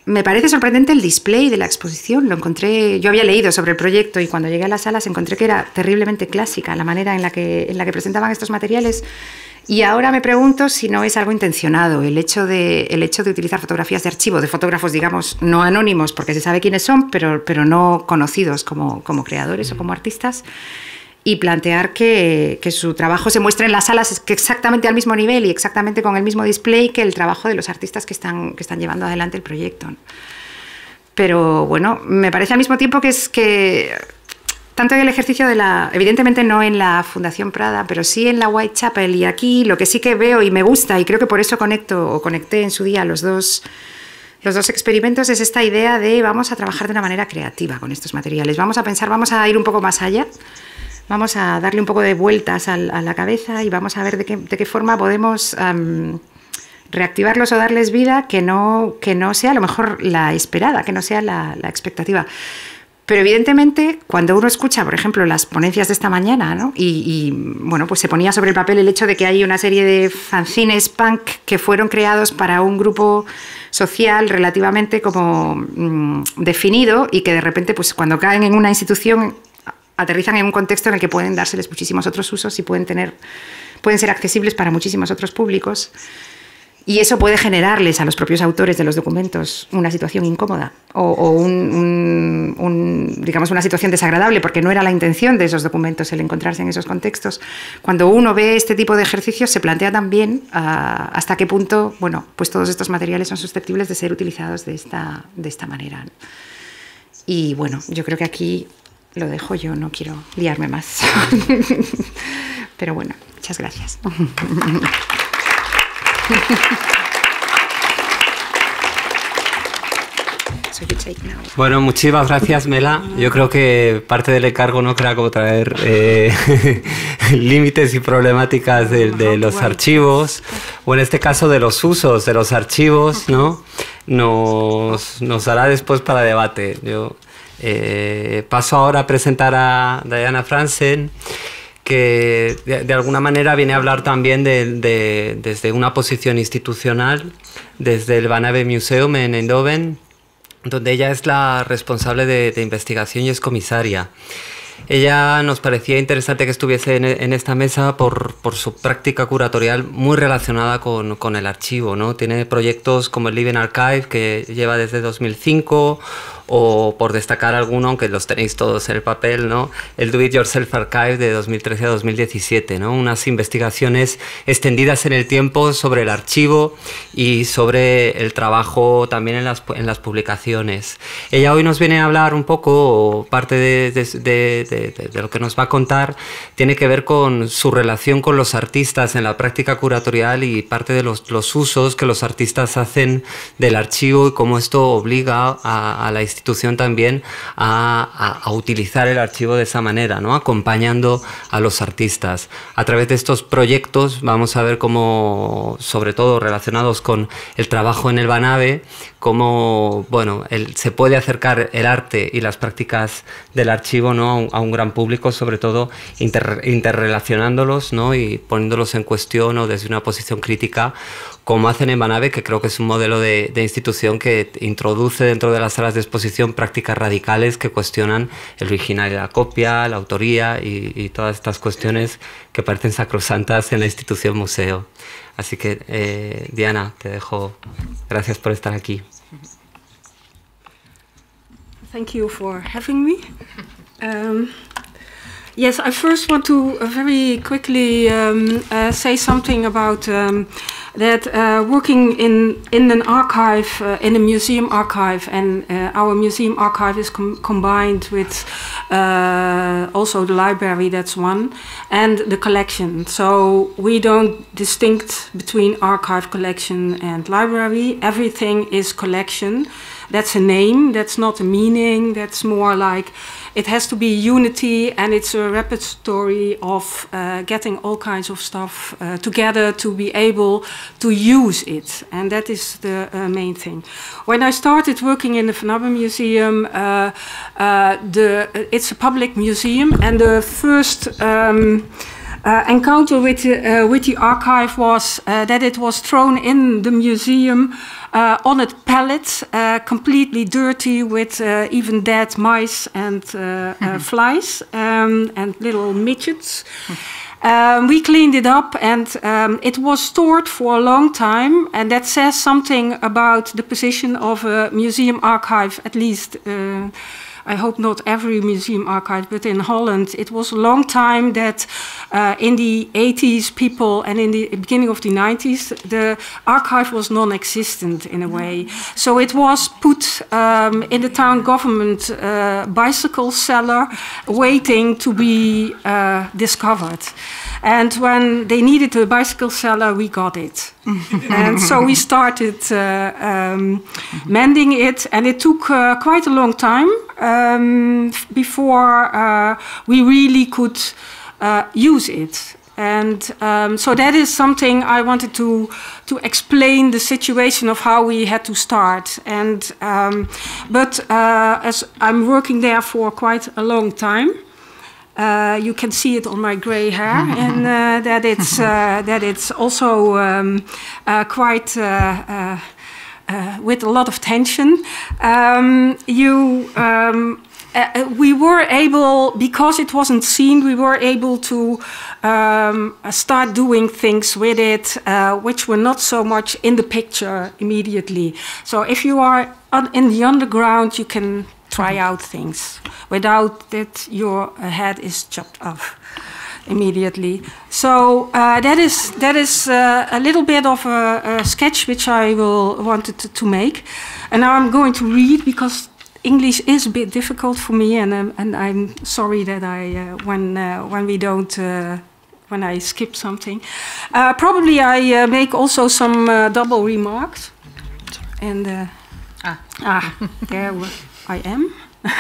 Me parece sorprendente el display de la exposición. Lo encontré, yo había leído sobre el proyecto y cuando llegué a las salas encontré que era terriblemente clásica la manera en la que presentaban estos materiales. Y ahora me pregunto si no es algo intencionado el hecho de utilizar fotografías de archivo de fotógrafos, digamos, no anónimos, porque se sabe quiénes son, pero no conocidos como creadores o como artistas, y plantear que su trabajo se muestre en las salas exactamente al mismo nivel y exactamente con el mismo display que el trabajo de los artistas que están llevando adelante el proyecto, ¿no? Pero bueno, me parece al mismo tiempo que tanto en el ejercicio evidentemente no en la Fundación Prada, pero sí en la Whitechapel, y aquí lo que sí que veo y me gusta, y creo que por eso conecté en su día los dos experimentos, es esta idea de vamos a trabajar de una manera creativa con estos materiales, vamos a pensar, vamos a ir un poco más allá, vamos a darle un poco de vueltas a la cabeza y vamos a ver de qué forma podemos reactivarlos o darles vida que no sea a lo mejor la esperada, que no sea la expectativa. Pero evidentemente, cuando uno escucha, por ejemplo, las ponencias de esta mañana, ¿no? y bueno, pues se ponía sobre el papel el hecho de que hay una serie de fanzines punk que fueron creados para un grupo social relativamente como definido y que de repente, pues cuando caen en una institución, aterrizan en un contexto en el que pueden dárseles muchísimos otros usos y pueden ser accesibles para muchísimos otros públicos. Y eso puede generarles a los propios autores de los documentos una situación incómoda o digamos, una situación desagradable, porque no era la intención de esos documentos el encontrarse en esos contextos. Cuando uno ve este tipo de ejercicios, se plantea también hasta qué punto, bueno, pues todos estos materiales son susceptibles de ser utilizados de esta manera. Y bueno, yo creo que aquí lo dejo, yo no quiero liarme más. Pero bueno, muchas gracias. Bueno, muchísimas gracias, Mela. Yo creo que parte del encargo no era como traer límites y problemáticas de los archivos, o en este caso de los usos de los archivos, ¿no? Nos dará después para debate. Yo paso ahora a presentar a Diana Franzen, que de alguna manera viene a hablar también desde una posición institucional, desde el Van Abbe Museum en Eindhoven, donde ella es la responsable de investigación y es comisaria. Ella nos parecía interesante que estuviese en esta mesa por su práctica curatorial muy relacionada con el archivo, ¿no? Tiene proyectos como el Living Archive, que lleva desde 2005, o por destacar alguno, aunque los tenéis todos en el papel, ¿no? El Do It Yourself Archive de 2013 a 2017, ¿no? Unas investigaciones extendidas en el tiempo sobre el archivo y sobre el trabajo también en las publicaciones. Ella hoy nos viene a hablar un poco, parte de lo que nos va a contar, tiene que ver con su relación con los artistas en la práctica curatorial y parte de los usos que los artistas hacen del archivo y cómo esto obliga a la institución también a utilizar el archivo de esa manera, ¿no? Acompañando a los artistas. A través de estos proyectos vamos a ver cómo, sobre todo relacionados con el trabajo en el Van Abbe, cómo bueno, se puede acercar el arte y las prácticas del archivo, ¿no? a un gran público, sobre todo interrelacionándolos, ¿no? y poniéndolos en cuestión o desde una posición crítica, como hacen en Van Abbe, que creo que es un modelo de institución que introduce dentro de las salas de exposición prácticas radicales que cuestionan el original de la copia, la autoría y todas estas cuestiones que parecen sacrosantas en la institución museo. Así que, Diana, te dejo. Gracias por estar aquí. Thank you for having me. Yes, I first want to very quickly say something about that working in an archive, in a museum archive, and our museum archive is combined with also the library, that's one, and the collection. So we don't distinct between archive, collection and library. Everything is collection. That's a name, that's not a meaning, that's more like it has to be unity, and it's a repertory of getting all kinds of stuff together to be able to use it, and that is the main thing. When I started working in the Van Abbe Museum, it's a public museum, and the first encounter with the archive was that it was thrown in the museum on a pallet, completely dirty with even dead mice and flies and little midgets. We cleaned it up, and it was stored for a long time, and that says something about the position of a museum archive, at least. I hope not every museum archive, but in Holland, it was a long time that in the 80s people and in the beginning of the 90s, the archive was non-existent in a way. So it was put in the town government bicycle cellar, waiting to be discovered. And when they needed a bicycle cellar, we got it. And so we started mending it, and it took quite a long time before we really could use it. And so that is something I wanted to explain the situation of how we had to start. And but as I'm working there for quite a long time, you can see it on my gray hair, and that it's also quite with a lot of tension. We were able, because it wasn't seen, we were able to start doing things with it, which were not so much in the picture immediately. So if you are in the underground, you can try out things without that your head is chopped off immediately. So that is a little bit of a sketch which I wanted to make, and now I'm going to read because English is a bit difficult for me, and I'm sorry that when I skip something. Probably I make also some double remarks, and there I am.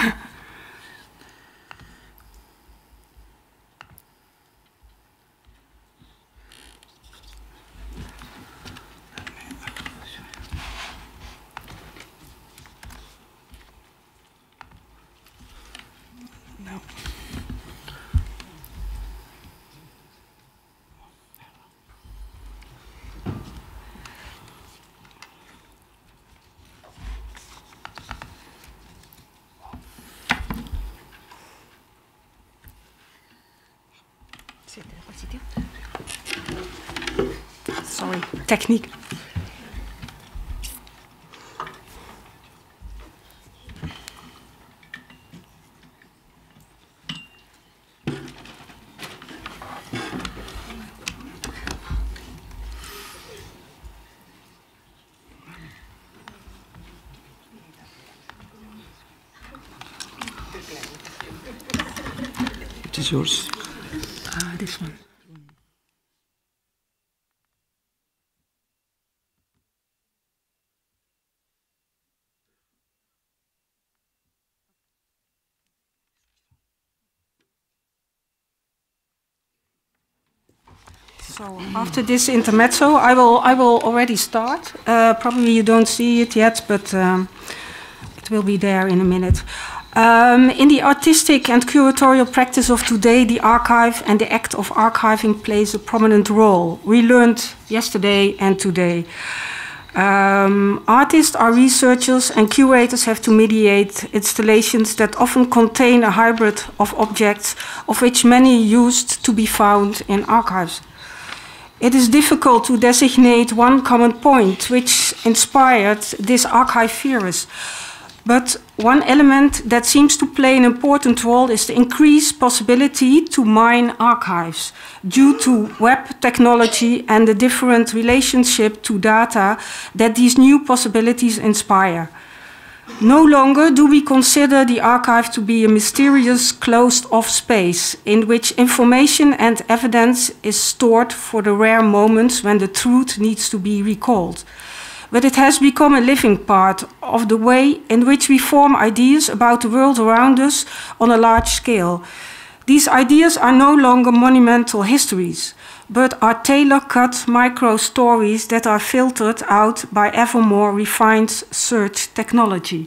Sorry, technique. It is yours. This one. So after this intermezzo, I will already start. Probably you don't see it yet, but it will be there in a minute. In the artistic and curatorial practice of today, the archive and the act of archiving plays a prominent role. We learned yesterday and today. Artists are researchers, and curators have to mediate installations that often contain a hybrid of objects, of which many used to be found in archives. It is difficult to designate one common point which inspired this archive theorist. But one element that seems to play an important role is the increased possibility to mine archives due to web technology and the different relationship to data that these new possibilities inspire. No longer do we consider the archive to be a mysterious, closed-off space in which information and evidence is stored for the rare moments when the truth needs to be recalled. But it has become a living part of the way in which we form ideas about the world around us on a large scale. These ideas are no longer monumental histories, but are tailor-cut micro-stories that are filtered out by ever more refined search technology.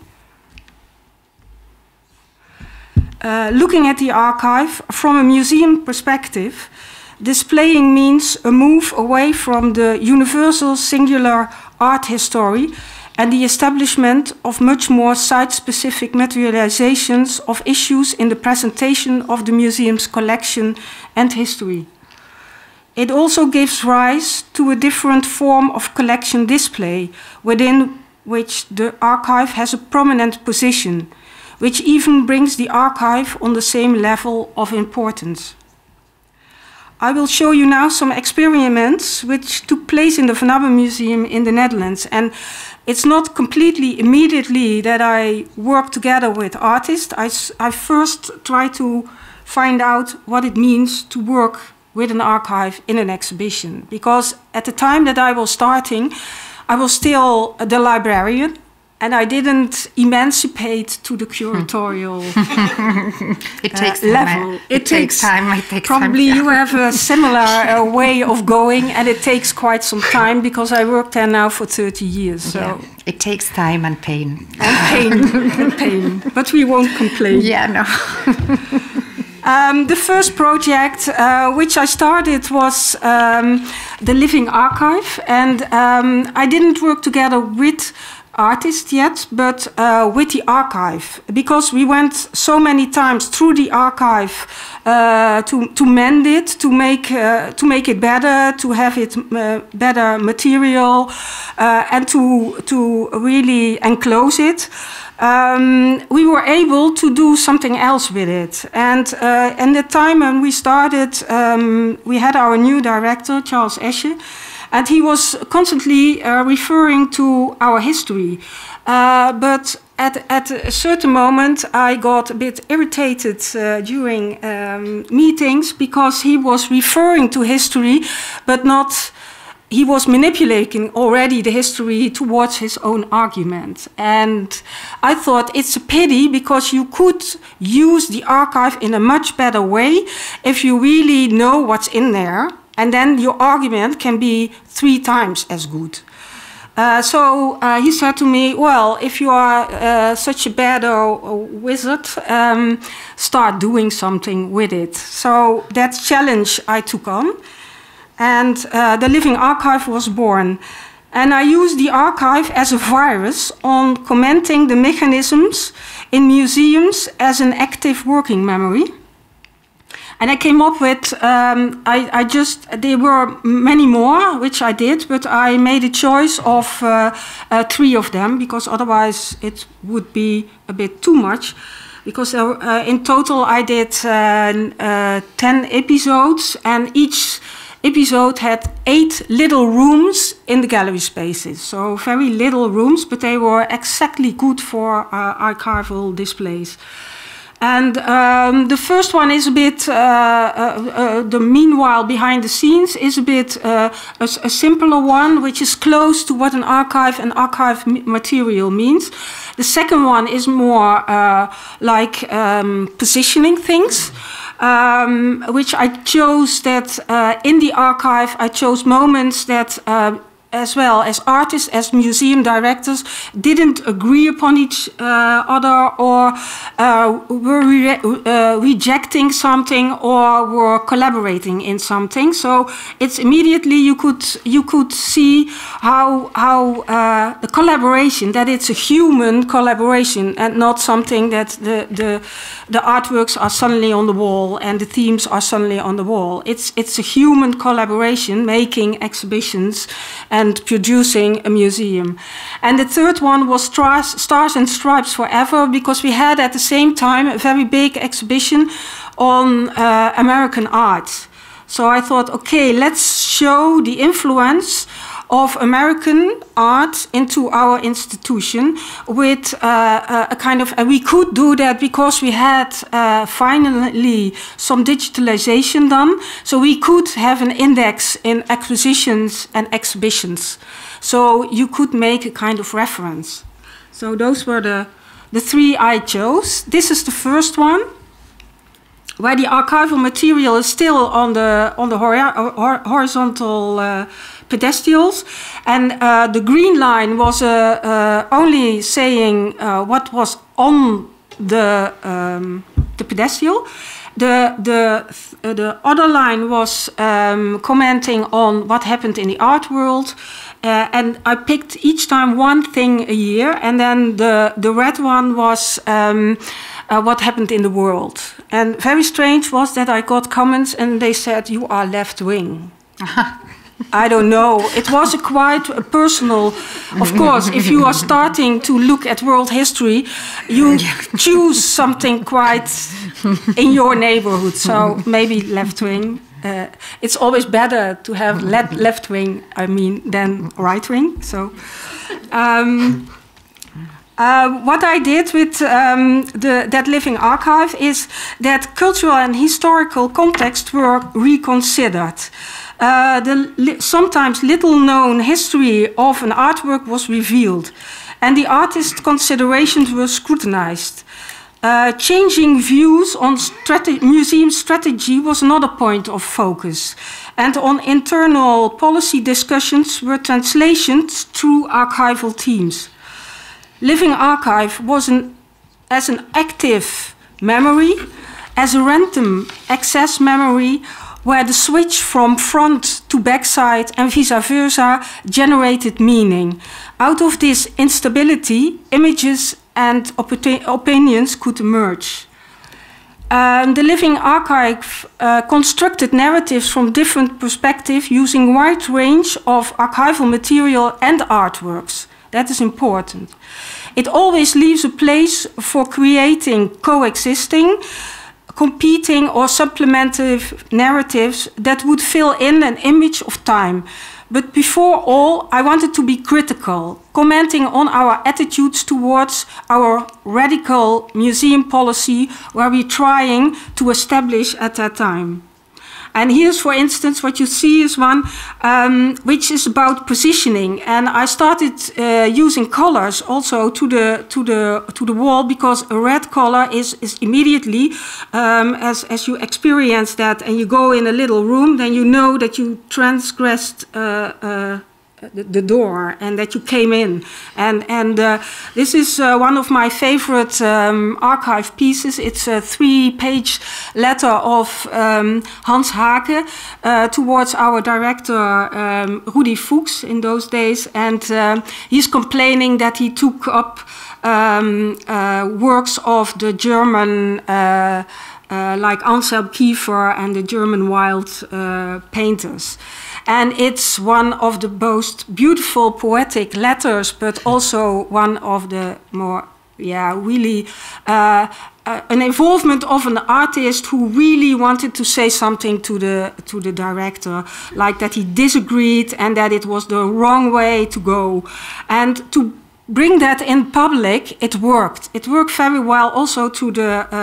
Looking at the archive from a museum perspective, displaying means a move away from the universal singular art history and the establishment of much more site-specific materializations of issues in the presentation of the museum's collection and history. It also gives rise to a different form of collection display, within which the archive has a prominent position, which even brings the archive on the same level of importance. I will show you now some experiments which took place in the Van Abbe Museum in the Netherlands. And it's not completely immediately that I work together with artists. I first try to find out what it means to work with an archive in an exhibition. Because at the time that I was starting, I was still the librarian, and I didn't emancipate to the curatorial it takes level. It takes time. Probably you have a similar way of going, and it takes quite some time because I worked there now for 30 years. So yeah. It takes time and pain. And pain, and pain. But we won't complain. Yeah, no. The first project which I started was the Living Archive, and I didn't work together with artists yet, but with the archive, because we went so many times through the archive to mend it, to make it better, to have it better material, and to really enclose it. We were able to do something else with it. And the time when we started, we had our new director, Charles Esche, and he was constantly referring to our history. But at a certain moment, I got a bit irritated during meetings, because he was referring to history, but not... He was manipulating already the history towards his own argument. And I thought it's a pity, because you could use the archive in a much better way if you really know what's in there. And then your argument can be 3 times as good. So he said to me, well, if you are such a bad wizard, start doing something with it. So that challenge I took on. And the Living Archive was born. And I used the archive as a virus on commenting the mechanisms in museums as an active working memory. And I came up with, there were many more, which I did, but I made a choice of 3 of them, because otherwise it would be a bit too much. Because in total I did 10 episodes, and each episode had 8 little rooms in the gallery spaces. So very little rooms, but they were exactly good for archival displays. And the first one is a bit, the meanwhile behind the scenes is a bit a simpler one, which is close to what an archive material means. The second one is more like positioning things. Which I chose that in the archive, I chose moments that, as well as artists, as museum directors, didn't agree upon each other, or were rejecting something, or were collaborating in something. So it's immediately you could see how the collaboration, that it's a human collaboration and not something that the artworks are suddenly on the wall and the themes are suddenly on the wall. It's a human collaboration making exhibitions and producing a museum. And the third one was Stars and Stripes Forever, because we had at the same time a very big exhibition on American art. So I thought, okay, let's show the influence of American art into our institution with a kind of, and we could do that because we had finally some digitalization done, so we could have an index in acquisitions and exhibitions. So you could make a kind of reference. So those were the 3 I chose. This is the first one, where the archival material is still on the horizontal pedestals, and the green line was only saying what was on the the pedestal. The other line was commenting on what happened in the art world. And I picked each time one thing a year, and then the red one was what happened in the world. And very strange was that I got comments and they said, "You are left-wing." I don't know. It was quite a personal. Of course, if you are starting to look at world history, you choose something quite in your neighborhood. So maybe left-wing. It's always better to have left-wing, than right-wing. So, what I did with that living archive is that cultural and historical contexts were reconsidered. The sometimes little-known history of an artwork was revealed, and the artist's considerations were scrutinized. Changing views on museum strategy was another point of focus, and on internal policy discussions were translations through archival teams. Living archive was as an active memory, as a random access memory, where the switch from front to backside and vice versa generated meaning. Out of this instability, images and opinions could emerge. The Living Archive constructed narratives from different perspectives using a wide range of archival material and artworks. That is important. It always leaves a place for creating coexisting, competing or supplementive narratives that would fill in an image of time. But before all, I wanted to be critical, commenting on our attitudes towards our radical museum policy where we're trying to establish at that time. And here's, for instance, what you see is one which is about positioning. And I started using colors also to the wall, because a red color is immediately, as you experience that and you go in a little room, then you know that you transgressed the door and that you came in. And this is one of my favorite archive pieces. It's a 3-page letter of Hans Hake towards our director Rudi Fuchs in those days, and he's complaining that he took up works of the German like Anselm Kiefer and the German wild painters. And it's one of the most beautiful poetic letters, but also one of the more, really an involvement of an artist who really wanted to say something to the director, like that he disagreed and that it was the wrong way to go. And to bring that in public, it worked. It worked very well also to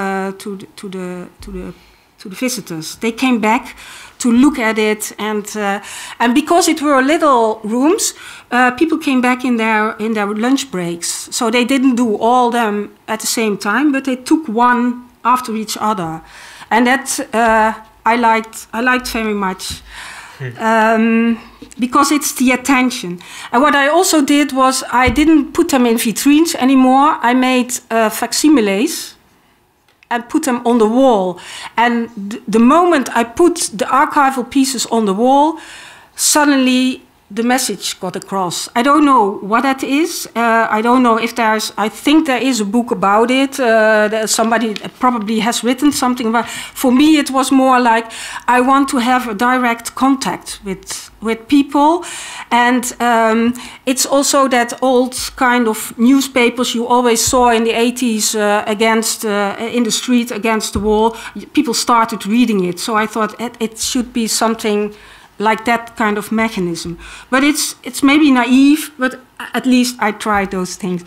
the visitors. They came back to look at it, and because it were little rooms, people came back in their lunch breaks. So they didn't do all them at the same time, but they took one after each other, and that I liked very much. Because it's the attention. And what I also did was I didn't put them in vitrines anymore. I made facsimiles and put them on the wall. And the moment I put the archival pieces on the wall, suddenly the message got across. I don't know what that is. I don't know if there's, I think there is a book about it. Somebody probably has written something about it. For me, it was more like I want to have a direct contact with people. And it's also that old kind of newspapers you always saw in the 80s against, in the street against the wall. People started reading it. So I thought it should be something like that kind of mechanism. But it's maybe naive, but at least I tried those things.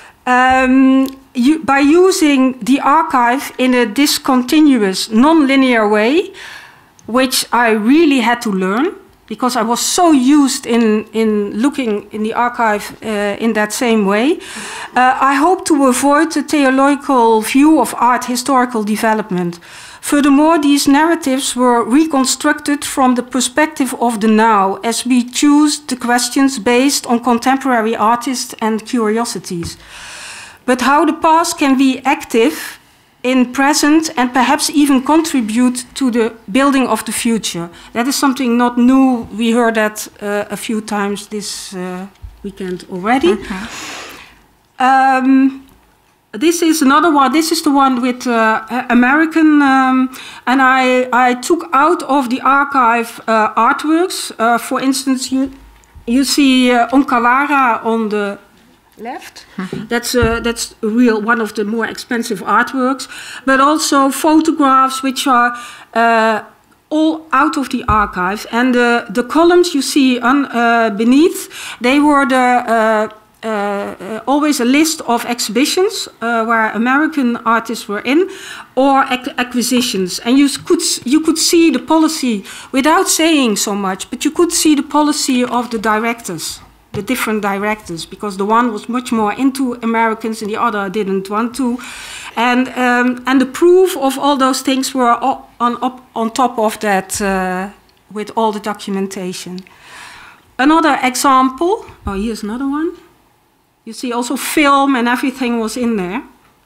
By using the archive in a discontinuous, non-linear way, which I really had to learn, because I was so used in looking in the archive in that same way, I hope to avoid the theological view of art historical development. Furthermore, these narratives were reconstructed from the perspective of the now, as we choose the questions based on contemporary artists and curiosities. But how the past can be active in present and perhaps even contribute to the building of the future. That is something not new. We heard that a few times this weekend already. This is another one. This is the one with American, and I took out of the archive artworks. For instance, you see Onkawara on the left. That's real, one of the more expensive artworks, but also photographs which are all out of the archives. And the columns you see beneath, they were the always a list of exhibitions where American artists were in, or acquisitions. And you could see the policy without saying so much, but you could see the policy of the directors, the different directors, because the one was much more into Americans and the other didn't want to. And the proof of all those things were on top of that with all the documentation. Another example, oh, here's another one. You see also film and everything was in there.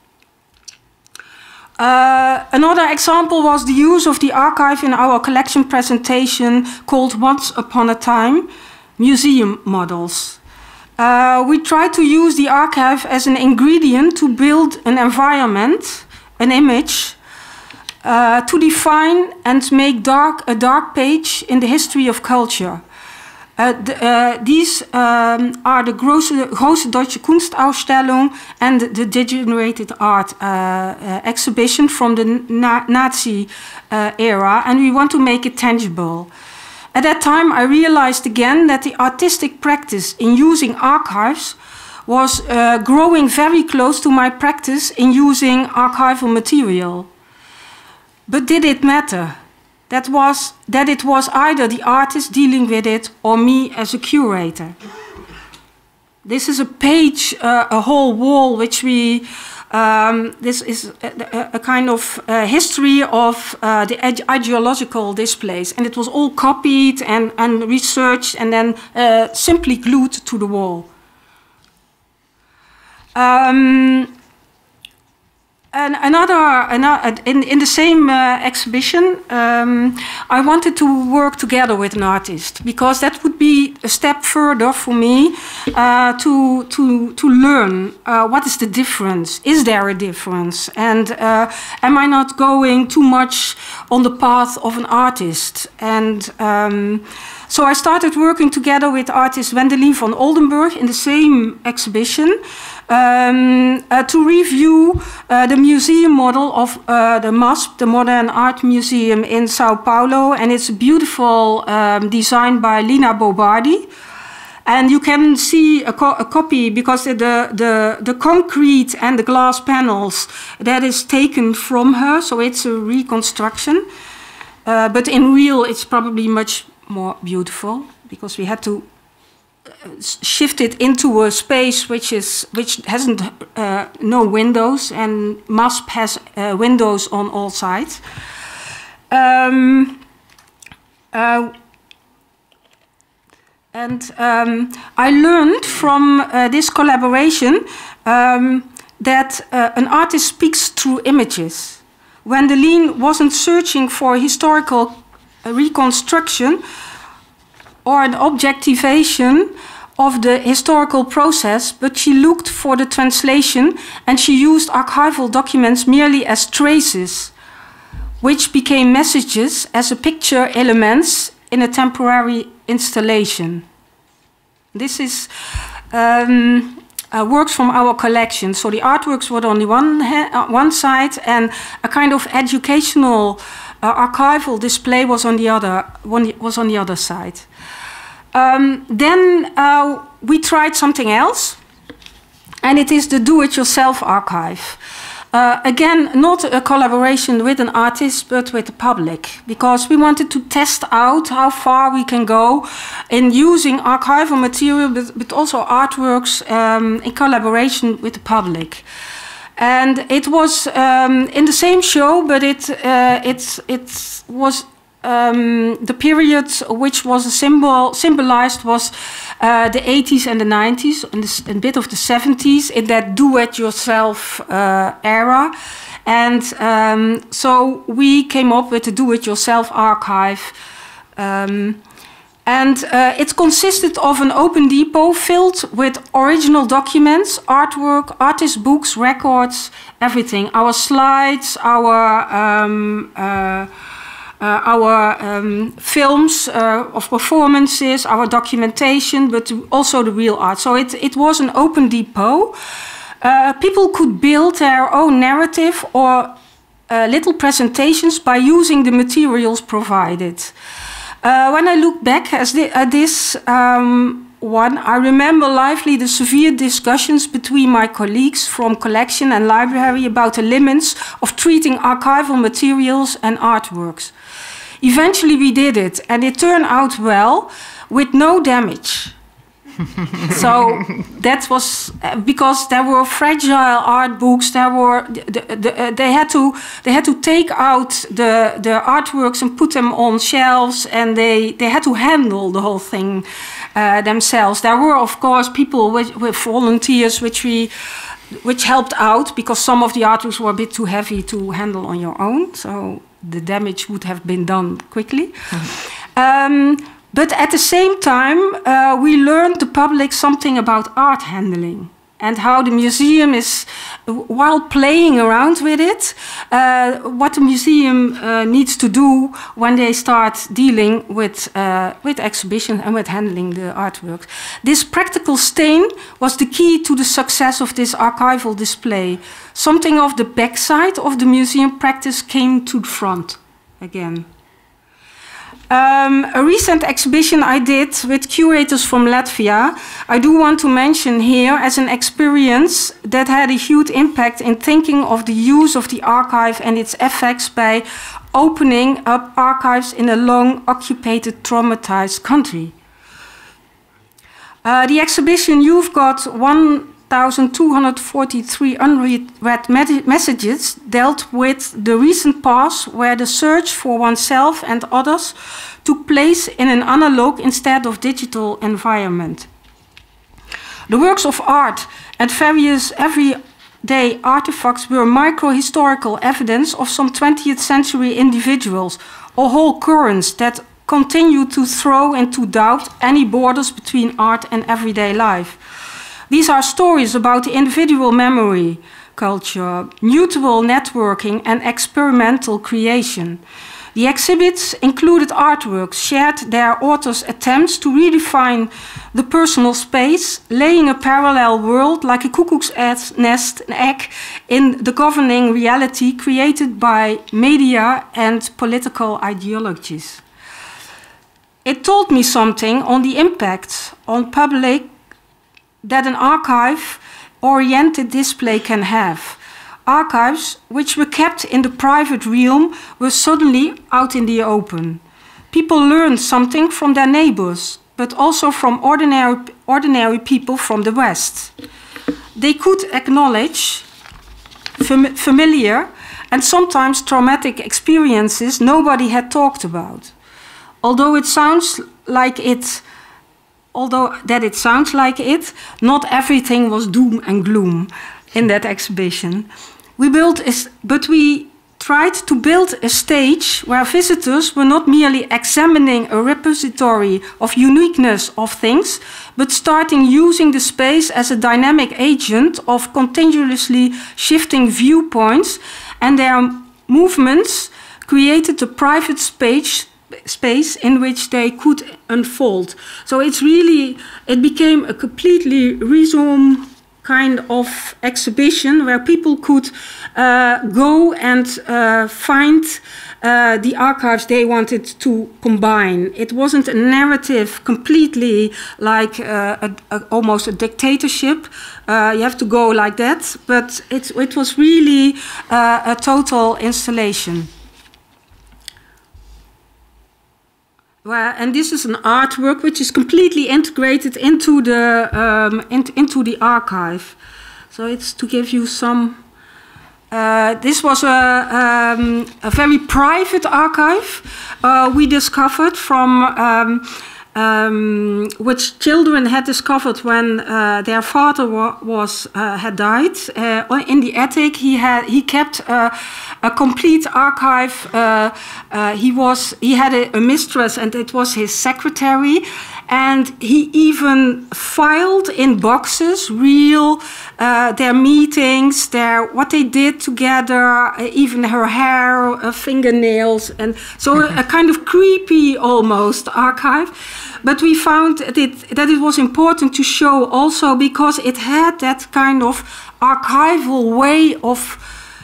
Another example was the use of the archive in our collection presentation called Once Upon a Time, Museum Models. We tried to use the archive as an ingredient to build an environment, an image, to define and make a dark page in the history of culture. These are the große Deutsche Kunstausstellung and the Degenerated Art exhibition from the Nazi era, and we want to make it tangible. At that time, I realized again that the artistic practice in using archives was growing very close to my practice in using archival material. But did it matter? That it was either the artist dealing with it or me as a curator. This is a page, a whole wall, which we, this is a kind of history of the ideological displays. And it was all copied and researched and then simply glued to the wall. And in the same exhibition, I wanted to work together with an artist, because that would be a step further for me to learn what is the difference. Is there a difference? And am I not going too much on the path of an artist? And so I started working together with artist Wendelin van Oldenburg in the same exhibition to review the museum model of the MASP, the Modern Art Museum in Sao Paulo, and it's beautiful design by Lina Bobardi. And you can see a copy, because the concrete and the glass panels, that is taken from her, so it's a reconstruction. But in real, it's probably much more beautiful, because we had to shift it into a space which hasn't no windows, and MASP has windows on all sides. I learned from this collaboration that an artist speaks through images. Wendelin wasn't searching for historical reconstruction or an objectivation of the historical process, but she looked for the translation, and she used archival documents merely as traces, which became messages as a picture elements in a temporary installation. This is works from our collection. So the artworks were on the one side, and a kind of educational archival display was on the other side. Then we tried something else, and it is the do-it-yourself archive. Again, not a collaboration with an artist, but with the public, because we wanted to test out how far we can go in using archival material, but also artworks in collaboration with the public. And it was in the same show, but it was the period which was symbolized was the 80s and the 90s, and a bit of the 70s, in that do-it-yourself era. And so we came up with the Do-It-Yourself archive. It consisted of an open depot filled with original documents, artwork, artist books, records, everything. Our slides, our films of performances, our documentation, but also the real art. So it was an open depot. People could build their own narrative or little presentations by using the materials provided. When I look back at this one, I remember lively the severe discussions between my colleagues from collection and library about the limits of treating archival materials and artworks. Eventually we did it, and it turned out well, with no damage. So that was because there were fragile art books. They had to take out the artworks and put them on shelves, and they had to handle the whole thing themselves. There were, of course, people with volunteers which helped out, because some of the artworks were a bit too heavy to handle on your own. So the damage would have been done quickly. But at the same time, we learned the public something about art handling and how the museum is, while playing around with it, what the museum needs to do when they start dealing with exhibition and with handling the artwork. This practical stain was the key to the success of this archival display. Something of the backside of the museum practice came to the front again. A recent exhibition I did with curators from Latvia, I do want to mention here as an experience that had a huge impact in thinking of the use of the archive and its effects by opening up archives in a long occupied, traumatized country. The exhibition You've Got 1,243 unread messages dealt with the recent past where the search for oneself and others took place in an analog instead of digital environment. The works of art and various everyday artifacts were micro-historical evidence of some 20th century individuals or whole currents that continue to throw into doubt any borders between art and everyday life. These are stories about the individual memory, culture, mutual networking, and experimental creation. The exhibits included artworks, shared their authors' attempts to redefine the personal space, laying a parallel world like a cuckoo's nest, an egg, in the governing reality created by media and political ideologies. It told me something on the impact on public that an archive-oriented display can have. Archives which were kept in the private realm were suddenly out in the open. People learned something from their neighbors, but also from ordinary people from the West. They could acknowledge familiar and sometimes traumatic experiences nobody had talked about. Although it sounds like it, not everything was doom and gloom in that exhibition. We tried to build a stage where visitors were not merely examining a repository of uniqueness of things, but starting using the space as a dynamic agent of continuously shifting viewpoints, and their movements created a private space in which they could unfold. So it became a completely rhizome kind of exhibition where people could go and find the archives they wanted to combine. It wasn't a narrative completely like almost a dictatorship. You have to go like that, but it was really a total installation. Well, and this is an artwork which is completely integrated into the archive. So it's to give you some. This was a very private archive we discovered from which children had discovered when their father had died. In the attic, he kept a complete archive. He had a mistress, and it was his secretary. And he even filed in boxes their meetings, what they did together, even her hair, fingernails, and so a kind of creepy almost archive. But we found that it was important to show also because it had that kind of archival way of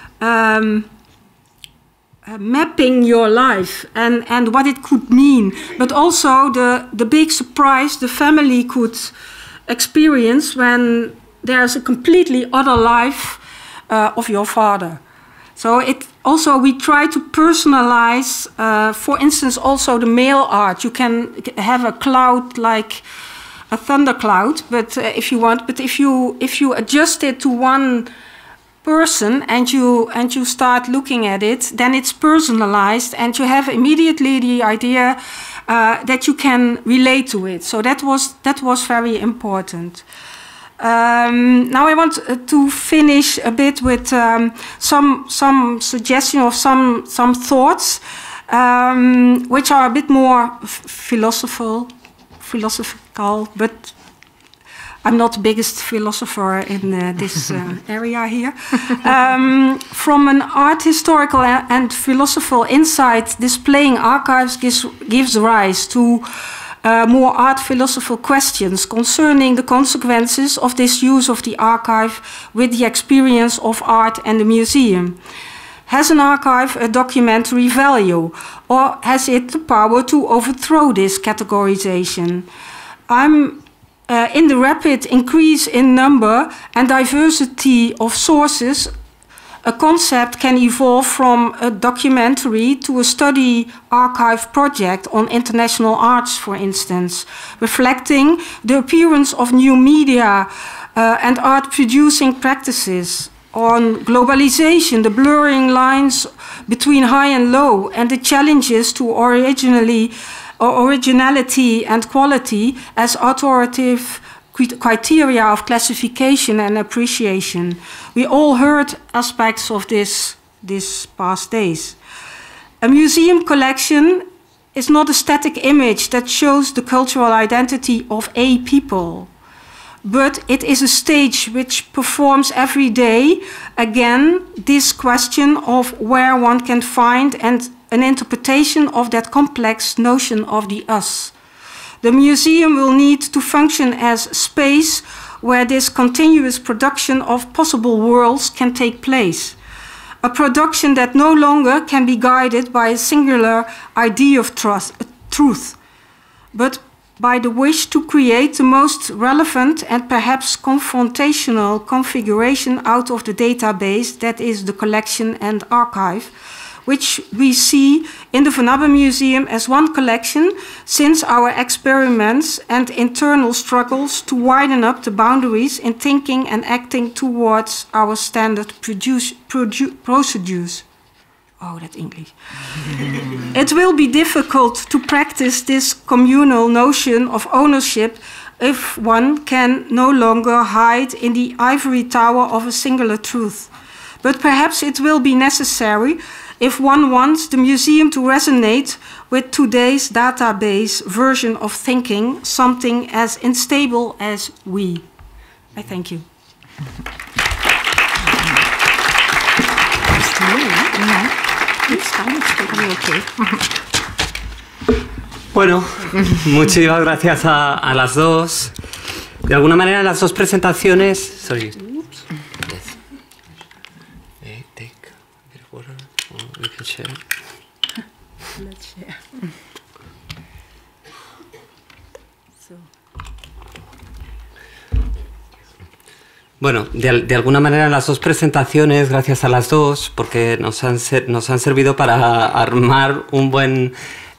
mapping your life and what it could mean, but also the big surprise the family could experience when there's a completely other life of your father. So we try to personalize, for instance, also the mail art. You can have a cloud like a thundercloud, but if you adjust it to one person and you start looking at it, then it's personalized, and you have immediately the idea that you can relate to it. So that was very important. Now I want to finish a bit with some suggestion of some thoughts which are a bit more philosophical, but I'm not the biggest philosopher in this area here. From an art historical and philosophical insight, displaying archives gives rise to more art philosophical questions concerning the consequences of this use of the archive with the experience of art and the museum. Has an archive a documentary value, or has it the power to overthrow this categorization? In the rapid increase in number and diversity of sources, a concept can evolve from a documentary to a study archive project on international arts, for instance, reflecting the appearance of new media and art-producing practices, on globalization, the blurring lines between high and low, and the challenges to originality and quality as authoritative criteria of classification and appreciation. We all heard aspects of this past days. A museum collection is not a static image that shows the cultural identity of a people, but it is a stage which performs every day, again, this question of where one can find and an interpretation of that complex notion of the us. The museum will need to function as space where this continuous production of possible worlds can take place. A production that no longer can be guided by a singular idea of truth, but by the wish to create the most relevant and perhaps confrontational configuration out of the database that is the collection and archive, which we see in the Van Abbe Museum as one collection since our experiments and internal struggles to widen up the boundaries in thinking and acting towards our standard procedures. Oh, that's English. It will be difficult to practice this communal notion of ownership if one can no longer hide in the ivory tower of a singular truth. But perhaps it will be necessary if one wants the museum to resonate with today's database version of thinking, something as unstable as we. I thank you. Bueno, muchísimas gracias a las dos. De alguna manera, las dos presentaciones... Sorry. Bueno, de alguna manera las dos presentaciones, gracias a las dos, porque nos han servido para armar un buen,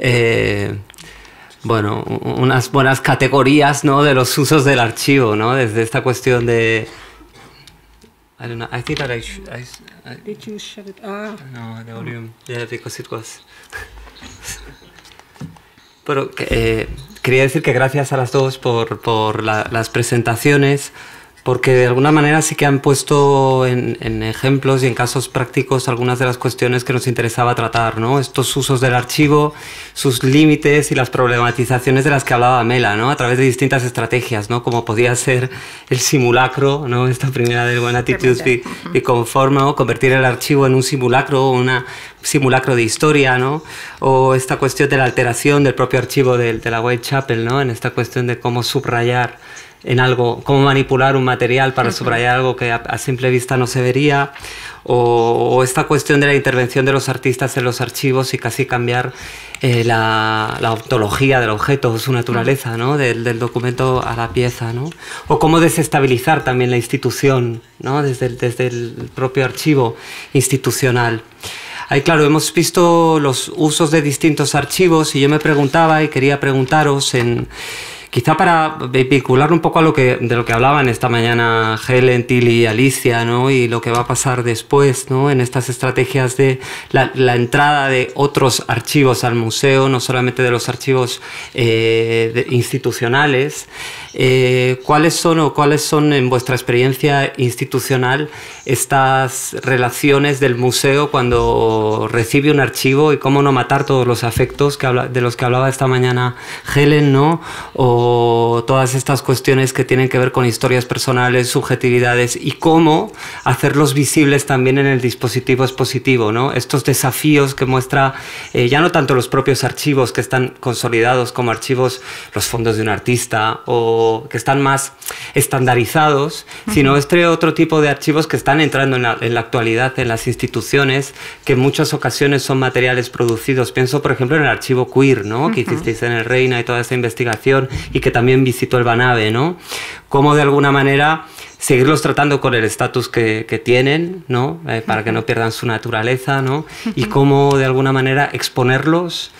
bueno, unas buenas categorías, ¿no?, de los usos del archivo, ¿no?, desde esta cuestión de... I don't know, I think that Did you shut it off? No, the volume, yeah, because it was... Pero quería decir que gracias a las dos por las presentaciones, porque de alguna manera sí que han puesto en ejemplos y en casos prácticos algunas de las cuestiones que nos interesaba tratar, ¿no? Estos usos del archivo, sus límites y las problematizaciones de las que hablaba Mela, ¿no? A través de distintas estrategias, ¿no? Como podía ser el simulacro, ¿no? Esta primera del When Attitudes Be Conform, ¿no? Convertir el archivo en un simulacro, una simulacro de historia, ¿no? O esta cuestión de la alteración del propio archivo de la Whitechapel, ¿no? En esta cuestión de cómo subrayar en algo, cómo manipular un material para subrayar algo que a simple vista no se vería, o esta cuestión de la intervención de los artistas en los archivos y casi cambiar la ontología del objeto, su naturaleza, ¿no? del documento a la pieza, ¿no? O cómo desestabilizar también la institución, ¿no? desde el propio archivo institucional. Ahí, claro, hemos visto los usos de distintos archivos y yo me preguntaba y quería preguntaros quizá para vincular un poco a de lo que hablaban esta mañana Helen, Tilly y Alicia, ¿no? Y lo que va a pasar después, ¿no? En estas estrategias de la entrada de otros archivos al museo, no solamente de los archivos institucionales. ¿Cuáles son en vuestra experiencia institucional estas relaciones del museo cuando recibe un archivo y cómo no matar todos los afectos de los que hablaba esta mañana Helen, ¿no? O todas estas cuestiones que tienen que ver con historias personales, subjetividades y cómo hacerlos visibles también en el dispositivo expositivo, ¿no? Estos desafíos que muestra ya no tanto los propios archivos que están consolidados como archivos, los fondos de un artista o que están más estandarizados, sino este otro tipo de archivos que están entrando en la actualidad en las instituciones, que en muchas ocasiones son materiales producidos. Pienso, por ejemplo, en el archivo queer, ¿no? Que hicisteis en el Reina y toda esta investigación y que también visitó el Banave, ¿no? Cómo de alguna manera seguirlos tratando con el estatus que tienen, ¿no? Para que no pierdan su naturaleza, ¿no? Y cómo de alguna manera exponerlos,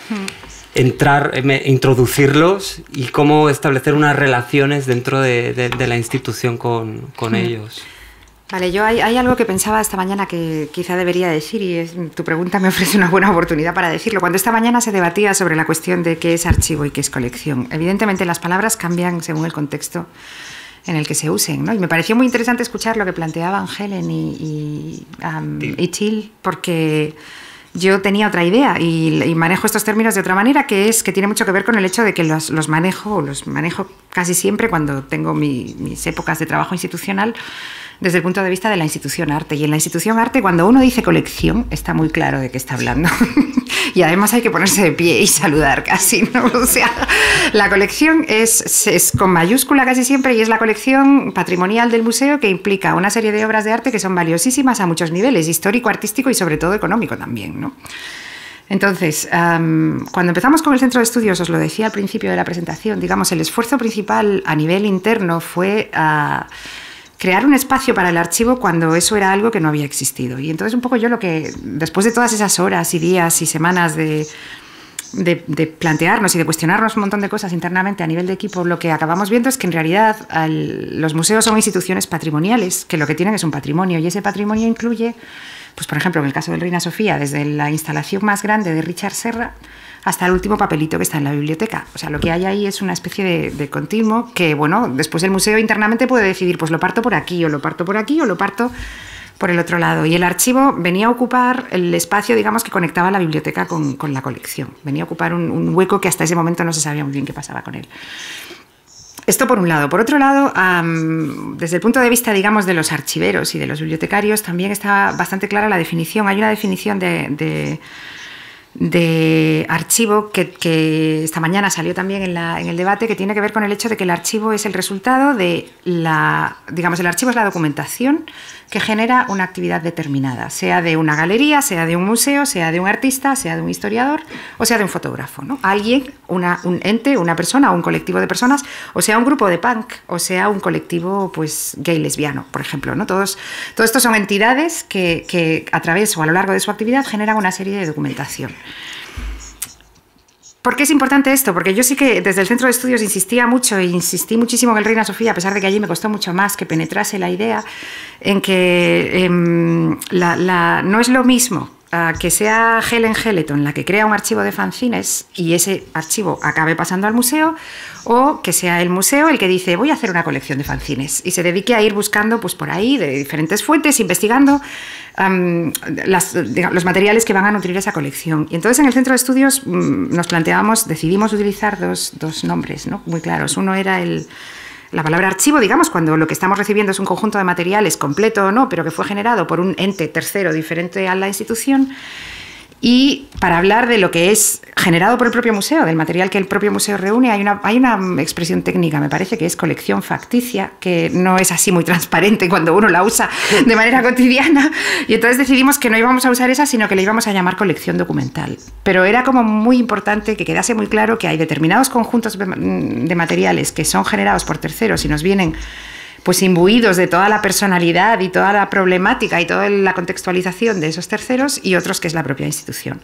introducirlos y cómo establecer unas relaciones dentro de la institución con ellos. Vale, yo hay algo que pensaba esta mañana que quizá debería decir y tu pregunta me ofrece una buena oportunidad para decirlo. Cuando esta mañana se debatía sobre la cuestión de qué es archivo y qué es colección, evidentemente las palabras cambian según el contexto en el que se usen, ¿no? Y me pareció muy interesante escuchar lo que planteaban Helen y Till, porque yo tenía otra idea y manejo estos términos de otra manera, que tiene mucho que ver con el hecho de que los manejo casi siempre cuando tengo mis épocas de trabajo institucional desde el punto de vista de la institución arte. Y en la institución arte, cuando uno dice colección, está muy claro de qué está hablando. Y además hay que ponerse de pie y saludar casi, ¿no? O sea, la colección es con mayúscula casi siempre y es la colección patrimonial del museo que implica una serie de obras de arte que son valiosísimas a muchos niveles, histórico, artístico y sobre todo económico también, ¿no? Entonces, cuando empezamos con el Centro de Estudios, os lo decía al principio de la presentación, digamos, el esfuerzo principal a nivel interno fue crear un espacio para el archivo cuando eso era algo que no había existido. Y entonces un poco yo después de todas esas horas y días y semanas de plantearnos y de cuestionarnos un montón de cosas internamente a nivel de equipo, lo que acabamos viendo es que en realidad los museos son instituciones patrimoniales, que lo que tienen es un patrimonio, y ese patrimonio incluye, pues por ejemplo, en el caso del Reina Sofía, desde la instalación más grande de Richard Serra hasta el último papelito que está en la biblioteca. O sea, lo que hay ahí es una especie de continuo que, bueno, después el museo internamente puede decidir, pues lo parto por aquí, o lo parto por aquí, o lo parto por el otro lado. Y el archivo venía a ocupar el espacio, digamos, que conectaba la biblioteca con la colección. Venía a ocupar un hueco que hasta ese momento no se sabía muy bien qué pasaba con él. Esto por un lado. Por otro lado, desde el punto de vista, digamos, de los archiveros y de los bibliotecarios, también está bastante clara la definición. Hay una definición de archivo que esta mañana salió también en el debate, que tiene que ver con el hecho de que el archivo es el resultado de el archivo es la documentación que genera una actividad determinada, sea de una galería, sea de un museo, sea de un artista, sea de un historiador o sea de un fotógrafo, ¿no? Alguien, un ente, una persona o un colectivo de personas, o sea un grupo de punk, o sea un colectivo pues gay lesbiano, por ejemplo, ¿no? Todos estos son entidades que a través o a lo largo de su actividad generan una serie de documentación. ¿Por qué es importante esto? Porque yo sí que desde el Centro de Estudios insistí muchísimo en el Reina Sofía, a pesar de que allí me costó mucho más que penetrase la idea en que no es lo mismo que sea Helen Heleton la que crea un archivo de fanzines y ese archivo acabe pasando al museo, o que sea el museo el que dice voy a hacer una colección de fanzines y se dedique a ir buscando pues, por ahí de diferentes fuentes, investigando los materiales que van a nutrir esa colección. Y entonces en el centro de estudios decidimos utilizar dos nombres, ¿no? Muy claros. Uno era la palabra archivo, digamos, cuando lo que estamos recibiendo es un conjunto de materiales completo o no, pero que fue generado por un ente tercero diferente a la institución, y para hablar de lo que es generado por el propio museo, del material que el propio museo reúne, hay una expresión técnica, me parece, que es colección facticia, que no es así muy transparente cuando uno la usa de manera cotidiana, y entonces decidimos que no íbamos a usar esa, sino que le íbamos a llamar colección documental. Pero era como muy importante que quedase muy claro que hay determinados conjuntos de materiales que son generados por terceros y nos vienen pues imbuidos de toda la personalidad y toda la problemática y toda la contextualización de esos terceros, y otros que es la propia institución.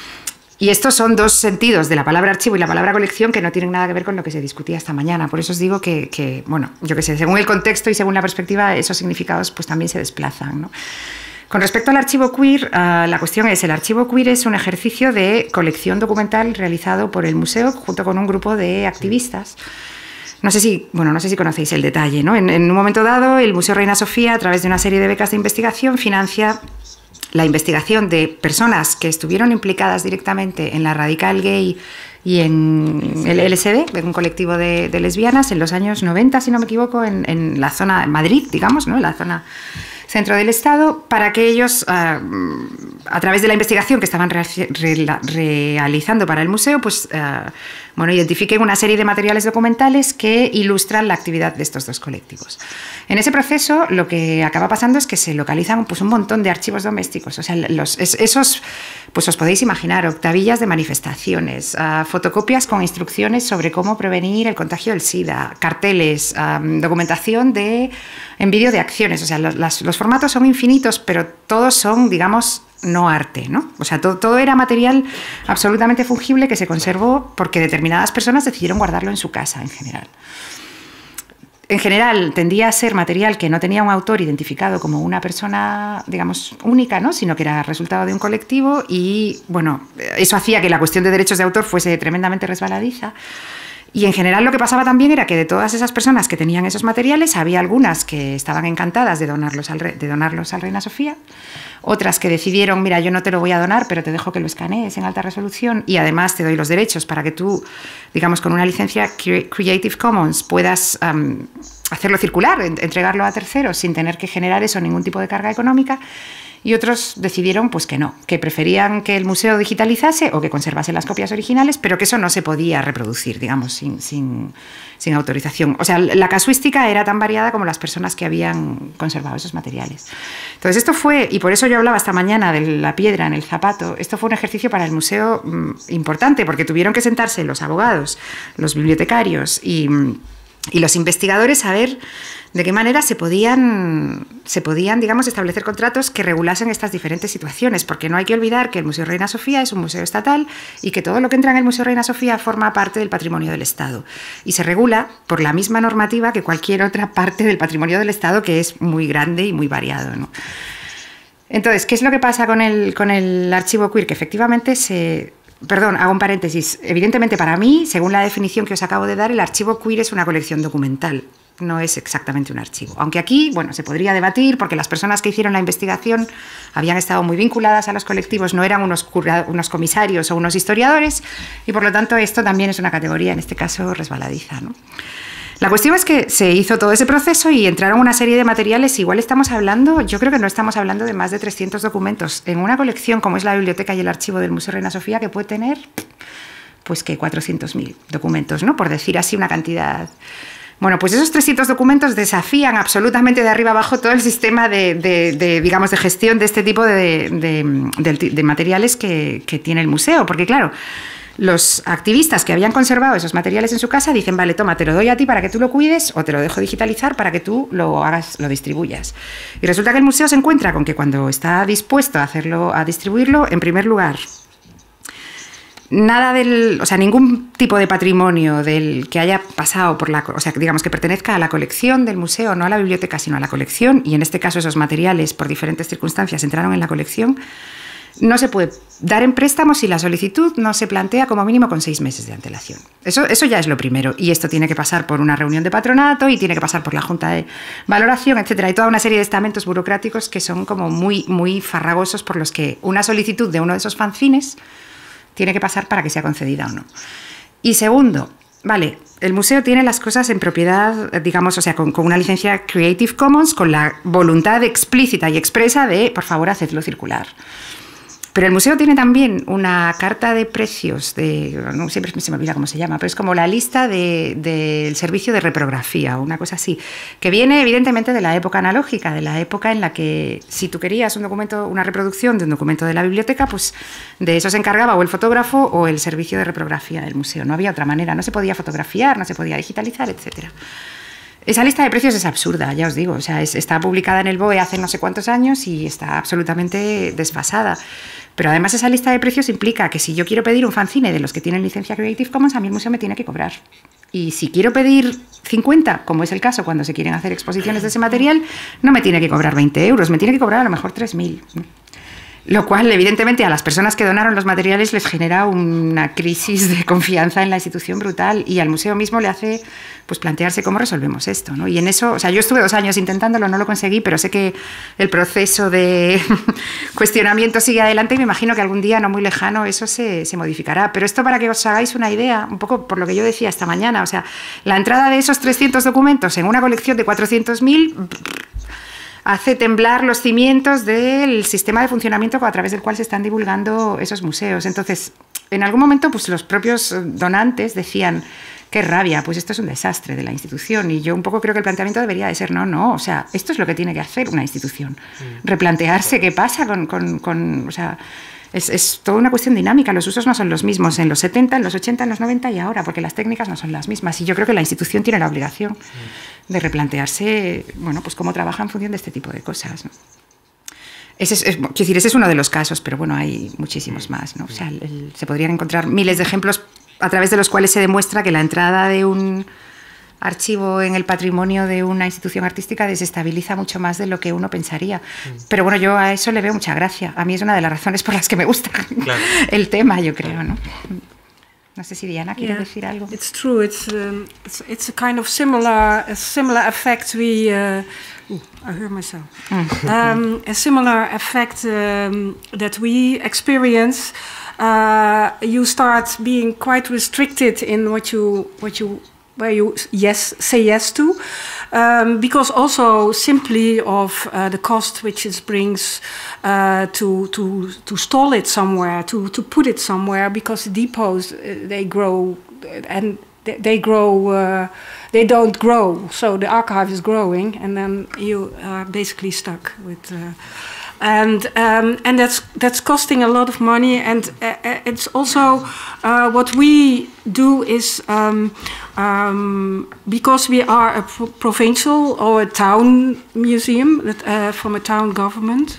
Y estos son dos sentidos de la palabra archivo y la palabra colección que no tienen nada que ver con lo que se discutía esta mañana. Por eso os digo que bueno, yo qué sé, según el contexto y según la perspectiva, esos significados pues también se desplazan, ¿no? Con respecto al archivo queer, la cuestión es, el archivo queer es un ejercicio de colección documental realizado por el museo junto con un grupo de activistas. No sé si conocéis el detalle, ¿no? En un momento dado, el Museo Reina Sofía, a través de una serie de becas de investigación, financia la investigación de personas que estuvieron implicadas directamente en la radical gay y en el LSD, en un colectivo de lesbianas, en los años 90, si no me equivoco, en la zona de Madrid, digamos, ¿no? En la zona centro del Estado, para que ellos, a través de la investigación que estaban realizando para el museo, pues, identifiquen una serie de materiales documentales que ilustran la actividad de estos dos colectivos. En ese proceso, lo que acaba pasando es que se localizan pues, un montón de archivos domésticos. O sea, esos, pues os podéis imaginar, octavillas de manifestaciones, fotocopias con instrucciones sobre cómo prevenir el contagio del SIDA, carteles, documentación en vídeo de acciones. O sea, los formatos son infinitos, pero todos son, digamos, no arte, ¿no? O sea, todo era material absolutamente fungible que se conservó porque determinadas personas decidieron guardarlo en su casa, en general. En general, tendía a ser material que no tenía un autor identificado como una persona, digamos, única, ¿no? Sino que era resultado de un colectivo y, bueno, eso hacía que la cuestión de derechos de autor fuese tremendamente resbaladiza. Y en general lo que pasaba también era que de todas esas personas que tenían esos materiales, había algunas que estaban encantadas de donarlos al Reina Sofía, otras que decidieron, mira, yo no te lo voy a donar, pero te dejo que lo escanees en alta resolución y además te doy los derechos para que tú, digamos, con una licencia Creative Commons puedas hacerlo circular, entregarlo a terceros sin tener que generar eso ningún tipo de carga económica. Y otros decidieron pues que no, que preferían que el museo digitalizase o que conservase las copias originales, pero que eso no se podía reproducir, digamos, sin autorización. O sea, la casuística era tan variada como las personas que habían conservado esos materiales. Entonces esto fue, y por eso yo hablaba esta mañana de la piedra en el zapato, esto fue un ejercicio para el museo importante, porque tuvieron que sentarse los abogados, los bibliotecarios y los investigadores a ver de qué manera se podían, digamos, establecer contratos que regulasen estas diferentes situaciones, porque no hay que olvidar que el Museo Reina Sofía es un museo estatal y que todo lo que entra en el Museo Reina Sofía forma parte del patrimonio del Estado y se regula por la misma normativa que cualquier otra parte del patrimonio del Estado, que es muy grande y muy variado, ¿no? Entonces, ¿qué es lo que pasa con el archivo queer? Que efectivamente Perdón, hago un paréntesis. Evidentemente, para mí, según la definición que os acabo de dar, el archivo queer es una colección documental, no es exactamente un archivo. Aunque aquí, bueno, se podría debatir porque las personas que hicieron la investigación habían estado muy vinculadas a los colectivos, no eran unos comisarios o unos historiadores, y por lo tanto esto también es una categoría, en este caso, resbaladiza, ¿no? La cuestión es que se hizo todo ese proceso y entraron una serie de materiales. Igual estamos hablando, yo creo que no estamos hablando de más de 300 documentos en una colección como es la biblioteca y el archivo del Museo Reina Sofía, que puede tener, pues que 400.000 documentos, ¿no? Por decir así una cantidad. Bueno, pues esos 300 documentos desafían absolutamente de arriba abajo todo el sistema digamos, de gestión de este tipo de materiales que tiene el museo, porque claro, los activistas que habían conservado esos materiales en su casa dicen, vale, toma, te lo doy a ti para que tú lo cuides o te lo dejo digitalizar para que tú lo distribuyas. Y resulta que el museo se encuentra con que cuando está dispuesto a distribuirlo, en primer lugar, ningún tipo de patrimonio del que haya pasado por digamos que pertenezca a la colección del museo, no a la biblioteca, sino a la colección, y en este caso esos materiales, por diferentes circunstancias, entraron en la colección, no se puede dar en préstamo si la solicitud no se plantea como mínimo con 6 meses de antelación. Eso ya es lo primero. Y esto tiene que pasar por una reunión de patronato y tiene que pasar por la junta de valoración, etcétera. Hay toda una serie de estamentos burocráticos que son como muy, muy farragosos, por los que una solicitud de uno de esos fanzines tiene que pasar para que sea concedida o no. Y segundo, vale, el museo tiene las cosas en propiedad, digamos, o sea, con una licencia Creative Commons, con la voluntad explícita y expresa de, por favor, hacedlo circular. Pero el museo tiene también una carta de precios, no, siempre se me olvida cómo se llama, pero es como la lista del servicio de reprografía o una cosa así, que viene evidentemente de la época analógica, de la época en la que si tú querías un documento, una reproducción de un documento de la biblioteca, pues de eso se encargaba o el fotógrafo o el servicio de reprografía del museo. No había otra manera, no se podía fotografiar, no se podía digitalizar, etcétera. Esa lista de precios es absurda, ya os digo, o sea, está publicada en el BOE hace no sé cuántos años y está absolutamente desfasada. Pero además esa lista de precios implica que si yo quiero pedir un fanzine de los que tienen licencia Creative Commons, a mí el museo me tiene que cobrar. Y si quiero pedir 50, como es el caso cuando se quieren hacer exposiciones de ese material, no me tiene que cobrar 20 euros, me tiene que cobrar a lo mejor 3.000. Lo cual, evidentemente, a las personas que donaron los materiales les genera una crisis de confianza en la institución brutal, y al museo mismo le hace pues plantearse cómo resolvemos esto, ¿no? Y en eso, o sea, yo estuve 2 años intentándolo, no lo conseguí, pero sé que el proceso de cuestionamiento sigue adelante y me imagino que algún día no muy lejano eso se modificará. Pero esto, para que os hagáis una idea, un poco por lo que yo decía esta mañana, o sea, la entrada de esos 300 documentos en una colección de 400.000... hace temblar los cimientos del sistema de funcionamiento a través del cual se están divulgando esos museos. Entonces, en algún momento, pues los propios donantes decían, qué rabia, pues esto es un desastre de la institución. Y yo un poco creo que el planteamiento debería de ser, no, o sea, esto es lo que tiene que hacer una institución. Replantearse qué pasa o sea, es toda una cuestión dinámica, los usos no son los mismos en los 70, en los 80, en los 90 y ahora, porque las técnicas no son las mismas. Y yo creo que la institución tiene la obligación de replantearse, bueno, pues cómo trabaja en función de este tipo de cosas, ¿no? Quiero decir, ese es uno de los casos, pero bueno, hay muchísimos más, ¿no? O sea, se podrían encontrar miles de ejemplos a través de los cuales se demuestra que la entrada de un archivo en el patrimonio de una institución artística desestabiliza mucho más de lo que uno pensaría. Pero bueno, yo a eso le veo mucha gracia. A mí es una de las razones por las que me gusta el tema, yo creo, ¿no? No sé si Diana quiere decir algo. It's true. It's a kind of similar effect. I hear myself. A similar effect that we experience. You start being quite restricted in where you say yes to, because also simply of the cost which it brings to stall it somewhere, to put it somewhere, because the depots they grow and they grow. They don't grow, so the archive is growing, and then you are basically stuck with. And that's costing a lot of money, and it's also what we do is because we are a provincial or a town museum from a town government,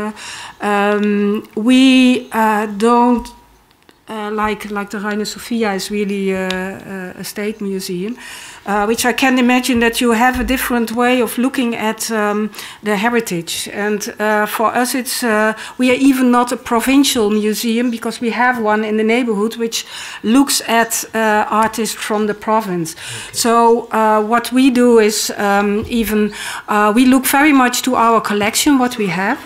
we don't like the Reina Sofia is really a state museum. Which I can imagine that you have a different way of looking at the heritage. And for us, we are even not a provincial museum, because we have one in the neighborhood which looks at artists from the province. Okay. So what we do is we look very much to our collection, what we have.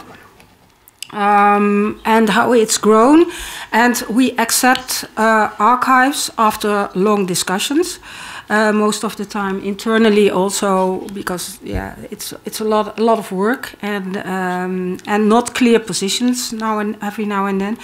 And how it's grown, and we accept archives after long discussions. Most of the time internally also, because it's a lot of work, and not clear positions every now and then.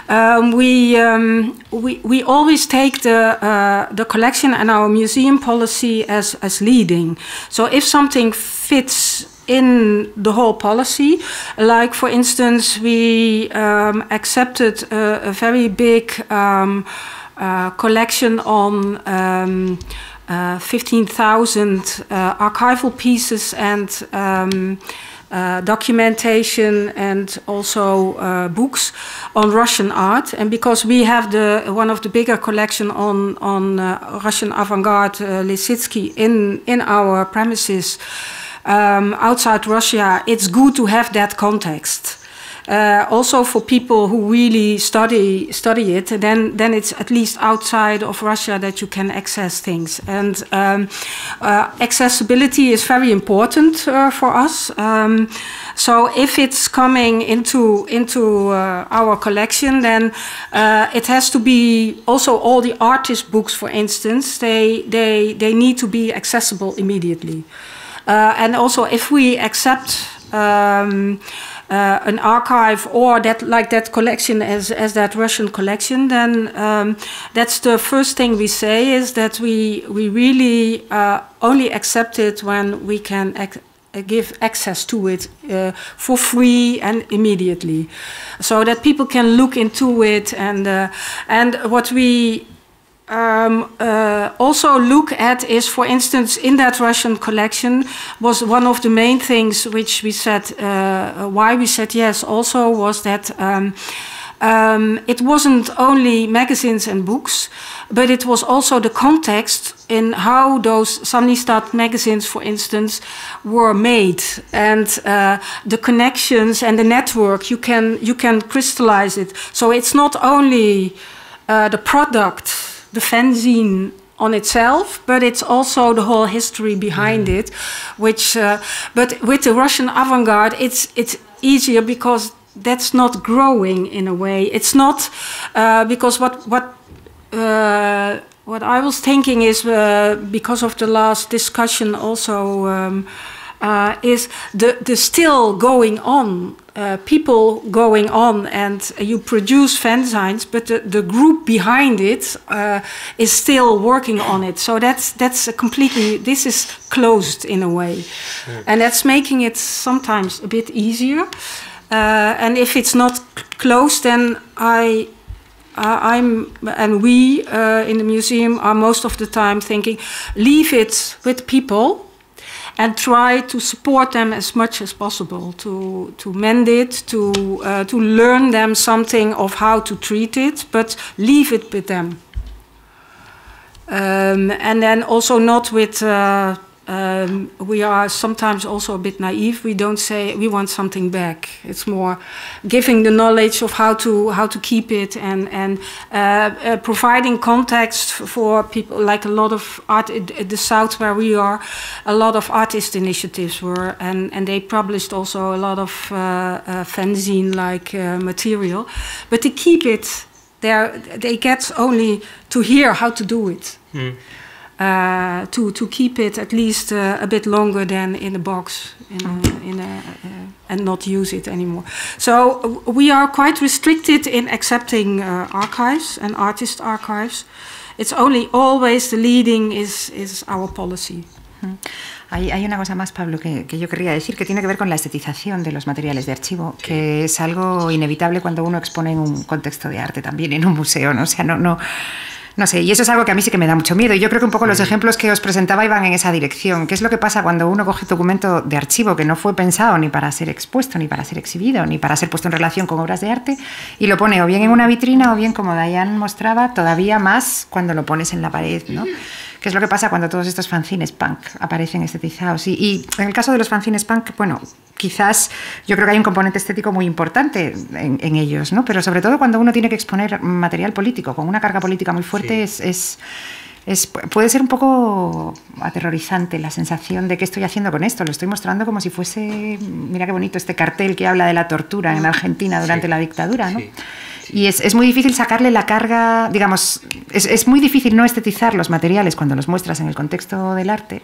We always take the collection and our museum policy as leading. So if something fits in the whole policy, like for instance, we accepted a very big collection on 15,000 archival pieces and documentation, and also books on Russian art. And because we have one of the bigger collection on Russian avant-garde, Lisitsky, in our premises outside Russia, it's good to have that context. also for people who really study it, then it's at least outside of Russia that you can access things. And accessibility is very important for us. So if it's coming into our collection, then it has to be also all the artist books, for instance. They need to be accessible immediately. And also, if we accept an archive or that collection as that Russian collection, then that's the first thing we say, is that we really only accept it when we can give access to it for free and immediately, so that people can look into it. And what we also look at is, for instance, in that Russian collection was one of the main things which we said, why we said yes also, was that it wasn't only magazines and books, but it was also the context in how those Samizdat magazines, for instance, were made, and the connections and the network, you can crystallize it. So it's not only the product, the fanzine on itself, but it's also the whole history behind it, which but with the Russian avant-garde it's easier, because that's not growing in a way. It's not because what I was thinking is, because of the last discussion also, is the still going on, people going on, and you produce fanzines, but the group behind it is still working on it. So that's a completely, this is closed in a way, and that's making it sometimes a bit easier. And if it's not closed, then we in the museum are most of the time thinking, leave it with people and try to support them as much as possible, to mend it, to learn them something of how to treat it, but leave it with them. And then also not with, we are sometimes also a bit naive. We don't say we want something back. It's more giving the knowledge of how to keep it, and providing context for people. Like a lot of art at the south where we are, a lot of artist initiatives were, and they published also a lot of fanzine like material, but they keep it there. They get only to hear how to do it. To keep it at least a bit longer than in a box, and not use it anymore. So we are quite restricted in accepting archives and artist archives. It's only always the leading is our policy. Hay una cosa más, Pablo, que yo querría decir, que tiene que ver con la estetización de los materiales de archivo, que es algo inevitable cuando uno expone en un contexto de arte también, en un museo, ¿no? O sea, no sé, y eso es algo que a mí sí que me da mucho miedo. Y yo creo que un poco los ejemplos que os presentaba iban en esa dirección. ¿Qué es lo que pasa cuando uno coge un documento de archivo que no fue pensado ni para ser expuesto, ni para ser exhibido, ni para ser puesto en relación con obras de arte, y lo pone o bien en una vitrina o bien, como Diane mostraba, todavía más cuando lo pones en la pared, ¿no? ¿Qué es lo que pasa cuando todos estos fanzines punk aparecen estetizados? Y en el caso de los fanzines punk, bueno, quizás yo creo que hay un componente estético muy importante en ellos, ¿no? Pero sobre todo cuando uno tiene que exponer material político con una carga política muy fuerte, sí. Puede ser un poco aterrorizante la sensación de qué estoy haciendo con esto. Lo estoy mostrando como si fuese, mira qué bonito este cartel que habla de la tortura en Argentina durante la dictadura, ¿no? Sí. Y es muy difícil sacarle la carga, digamos, es muy difícil no estetizar los materiales cuando los muestras en el contexto del arte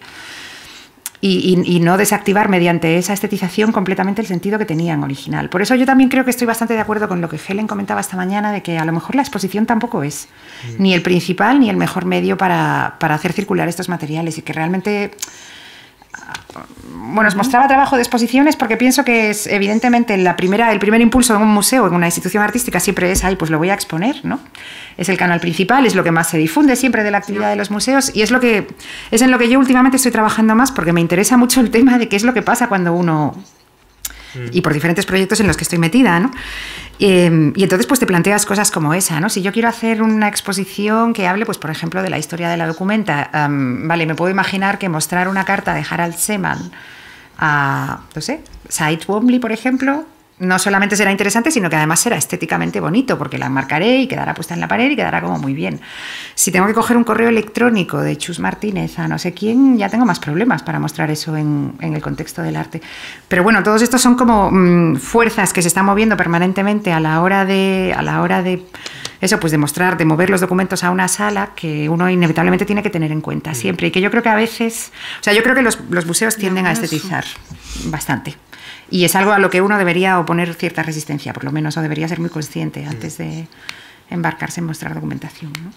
y no desactivar mediante esa estetización completamente el sentido que tenían original. Por eso yo también creo que estoy bastante de acuerdo con lo que Helen comentaba esta mañana, de que a lo mejor la exposición tampoco es ni el principal ni el mejor medio para hacer circular estos materiales, y que realmente... Bueno, os mostraba trabajo de exposiciones porque pienso que es evidentemente el primer impulso en un museo, en una institución artística, siempre es, pues lo voy a exponer, ¿no? Es el canal principal, es lo que más se difunde siempre de la actividad de los museos, y es en lo que yo últimamente estoy trabajando más, porque me interesa mucho el tema de qué es lo que pasa cuando uno... Y por diferentes proyectos en los que estoy metida, ¿no? Y entonces pues te planteas cosas como esa, ¿no? Si yo quiero hacer una exposición que hable, pues por ejemplo, de la historia de la documenta, vale, me puedo imaginar que mostrar una carta de Harald Seemann a, no sé, Said Twombly, por ejemplo, no solamente será interesante, sino que además será estéticamente bonito, porque la marcaré y quedará puesta en la pared y quedará como muy bien. Si tengo que coger un correo electrónico de Chus Martínez a no sé quién, ya tengo más problemas para mostrar eso en el contexto del arte. Pero bueno, todos estos son como fuerzas que se están moviendo permanentemente a la hora de eso, pues de mostrar, de mover los documentos a una sala, que uno inevitablemente tiene que tener en cuenta siempre, y que yo creo que a veces, o sea, yo creo que los museos tienden a estetizar bastante. Y es algo a lo que uno debería oponer cierta resistencia, por lo menos, o debería ser muy consciente antes de embarcarse en mostrar documentación, ¿no?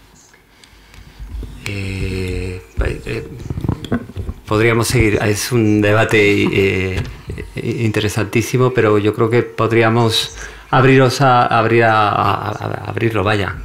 Podríamos seguir, es un debate interesantísimo, pero yo creo que podríamos abrirlo, vaya.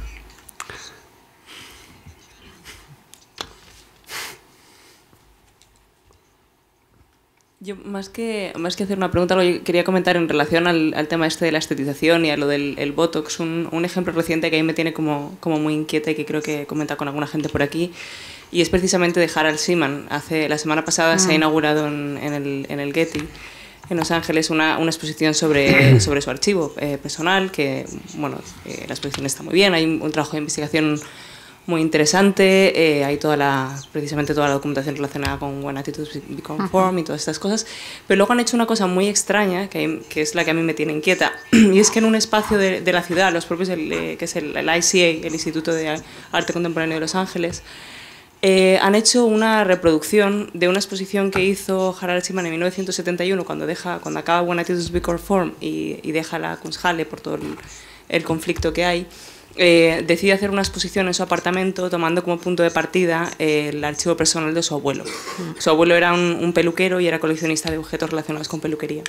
Yo, más que hacer una pregunta, lo que quería comentar en relación al tema este de la estetización y a lo del Botox. Un ejemplo reciente que a mí me tiene como muy inquieta y que creo que he comentado con alguna gente por aquí, y es precisamente de Harald Seaman. La semana pasada se ha inaugurado en el Getty, en Los Ángeles, una exposición sobre su archivo personal, que, bueno, la exposición está muy bien, hay un trabajo de investigación muy interesante, hay precisamente toda la documentación relacionada con When Attitudes Become Form y todas estas cosas, pero luego han hecho una cosa muy extraña, que es la que a mí me tiene inquieta, y es que en un espacio de la ciudad, los propios, que es el ICA, el Instituto de Arte Contemporáneo de Los Ángeles, han hecho una reproducción de una exposición que hizo Harald Seaman en 1971, cuando acaba When Attitudes Become Form y deja la Kunsthalle por todo el conflicto que hay. Decide hacer una exposición en su apartamento tomando como punto de partida el archivo personal de su abuelo. Su abuelo era un peluquero y era coleccionista de objetos relacionados con peluquería.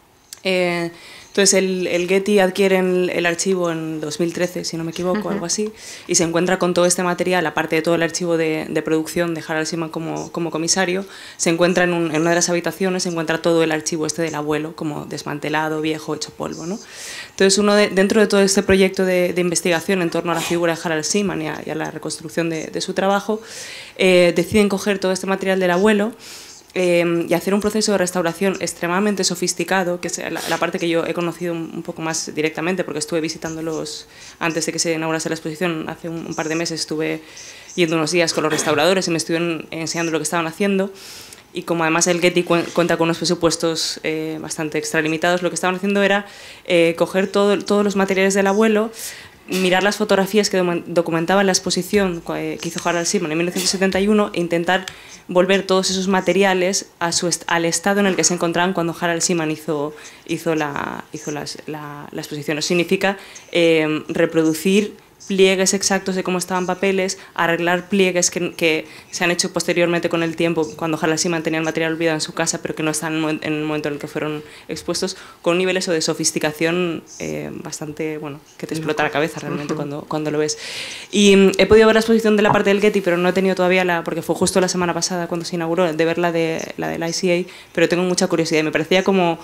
Entonces el Getty adquiere el archivo en 2013, si no me equivoco, algo así, y se encuentra con todo este material, aparte de todo el archivo de producción de Harald Seaman como comisario, se encuentra en una de las habitaciones, se encuentra todo el archivo este del abuelo, como desmantelado, viejo, hecho polvo, ¿no? Entonces dentro de todo este proyecto de investigación en torno a la figura de Harald Seaman y a la reconstrucción de su trabajo, deciden coger todo este material del abuelo y hacer un proceso de restauración extremadamente sofisticado, que es la parte que yo he conocido un poco más directamente, porque estuve visitándolos antes de que se inaugurase la exposición. Hace un par de meses estuve yendo unos días con los restauradores y me estuvieron enseñando lo que estaban haciendo, y como además el Getty cuenta con unos presupuestos bastante extralimitados, lo que estaban haciendo era coger todos los materiales del abuelo, mirar las fotografías que documentaban la exposición que hizo Harald Seaman en 1971 e intentar volver todos esos materiales al estado en el que se encontraban cuando Harald Seaman hizo la exposición. Eso significa reproducir pliegues exactos de cómo estaban papeles, arreglar pliegues que se han hecho posteriormente con el tiempo, cuando Harald Seaman tenía el material olvidado en su casa, pero que no están en el momento en el que fueron expuestos, con un nivel de sofisticación bastante, bueno, que te explota la cabeza realmente cuando lo ves. Y he podido ver la exposición de la parte del Getty, pero no he tenido todavía porque fue justo la semana pasada cuando se inauguró, de ver la del ICA, pero tengo mucha curiosidad. Me parecía como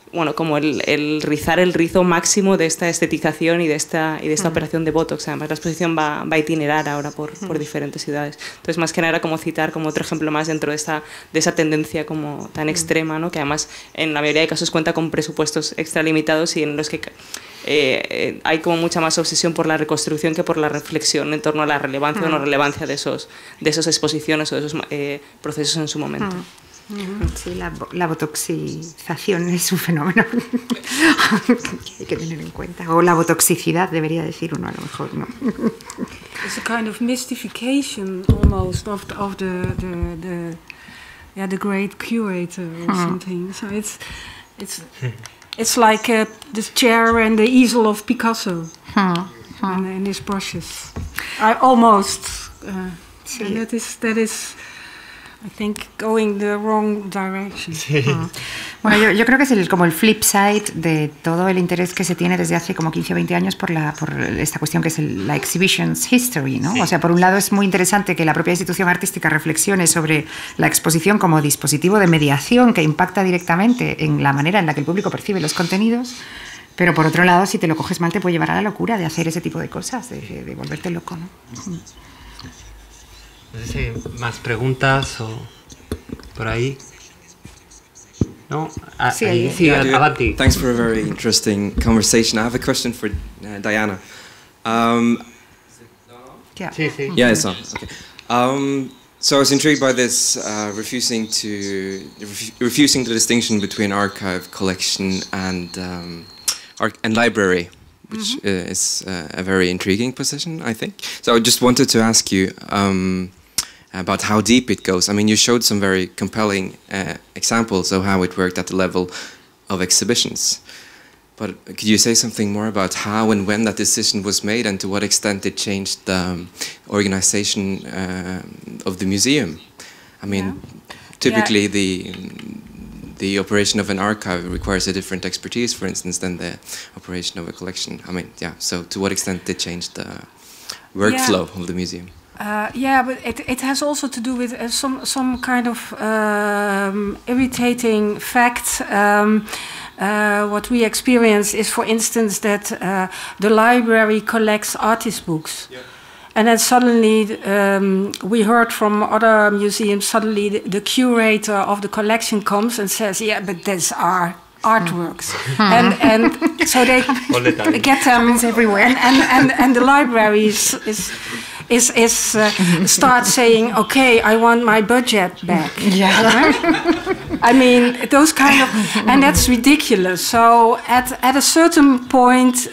el rizar el rizo máximo de esta estetización y de esta operación de Botox. Además, la exposición va a itinerar ahora por diferentes ciudades. Entonces, más que nada, era como citar como otro ejemplo más dentro de esa tendencia como tan extrema, ¿no? Que además, en la mayoría de casos, cuenta con presupuestos extralimitados y en los que hay como mucha más obsesión por la reconstrucción que por la reflexión en torno a la relevancia o no relevancia de esas exposiciones o de esos procesos en su momento. Sí, la botoxización es un fenómeno que hay que tener en cuenta. O la botoxicidad, debería decir uno, a lo mejor, ¿no? It's a kind of mystification almost of the great curator or something. So it's like the chair and the easel of Picasso and his brushes. I almost sí. That is I think going the wrong direction. Sí. Bueno, yo creo que es como el flip side de todo el interés que se tiene desde hace como 15 o 20 años por esta cuestión que es la exhibitions history, ¿no? Sí. O sea, por un lado es muy interesante que la propia institución artística reflexione sobre la exposición como dispositivo de mediación que impacta directamente en la manera en la que el público percibe los contenidos, pero por otro lado, si te lo coges mal, te puede llevar a la locura de hacer ese tipo de cosas, de volverte loco, ¿no? No sé si más preguntas o por ahí. No? Sí, Sí, avanti. Thanks for a very interesting conversation. I have a question for Diana. Yeah. Sí, sí. Yeah, it's on. Okay. So I was intrigued by this refusing the distinction between archive, collection, and library, which is a very intriguing position, I think. So I just wanted to ask you about how deep it goes. I mean, you showed some very compelling examples of how it worked at the level of exhibitions. But could you say something more about how and when that decision was made, and to what extent it changed the organization of the museum? I mean, typically the operation of an archive requires a different expertise, for instance, than the operation of a collection. I mean, yeah. So to what extent it changed the workflow of the museum? Yeah, but it has also to do with some kind of irritating fact. What we experience is, for instance, that the library collects artist books. Yeah. And then suddenly we heard from other museums, suddenly the curator of the collection comes and says, yeah, but these are artworks. And so they get them everywhere. And the library start saying, okay, I want my budget back. Yeah. I mean, those kind of, and that's ridiculous. So at a certain point,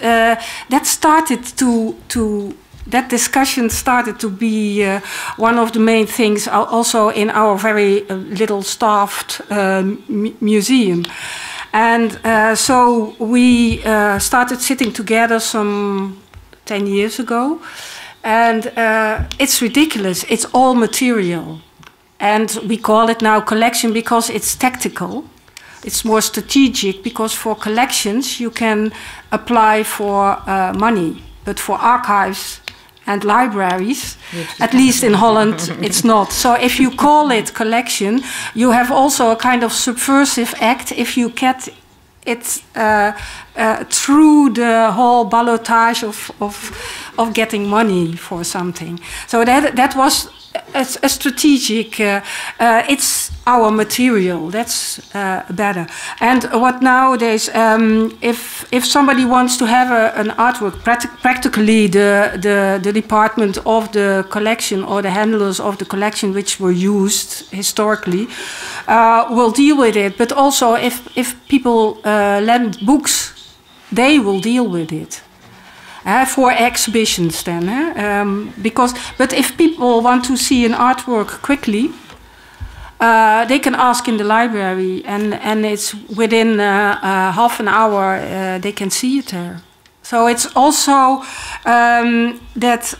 that discussion started to be one of the main things also in our very little staffed museum. And so we started sitting together some 10 years ago. And it's ridiculous. It's all material. And we call it now collection because it's tactical. It's more strategic because for collections you can apply for money. But for archives and libraries, at least in Holland, it's not. So if you call it collection, you have also a kind of subversive act if you get it through the whole ballotage of getting money for something. So that was a strategic. It's our material. That's better. And what nowadays, if somebody wants to have an artwork, practically the department of the collection or the handlers of the collection which were used historically will deal with it. But also, if people lend books, they will deal with it. For exhibitions then, but if people want to see an artwork quickly, they can ask in the library, and it's within half an hour they can see it there. So it's also that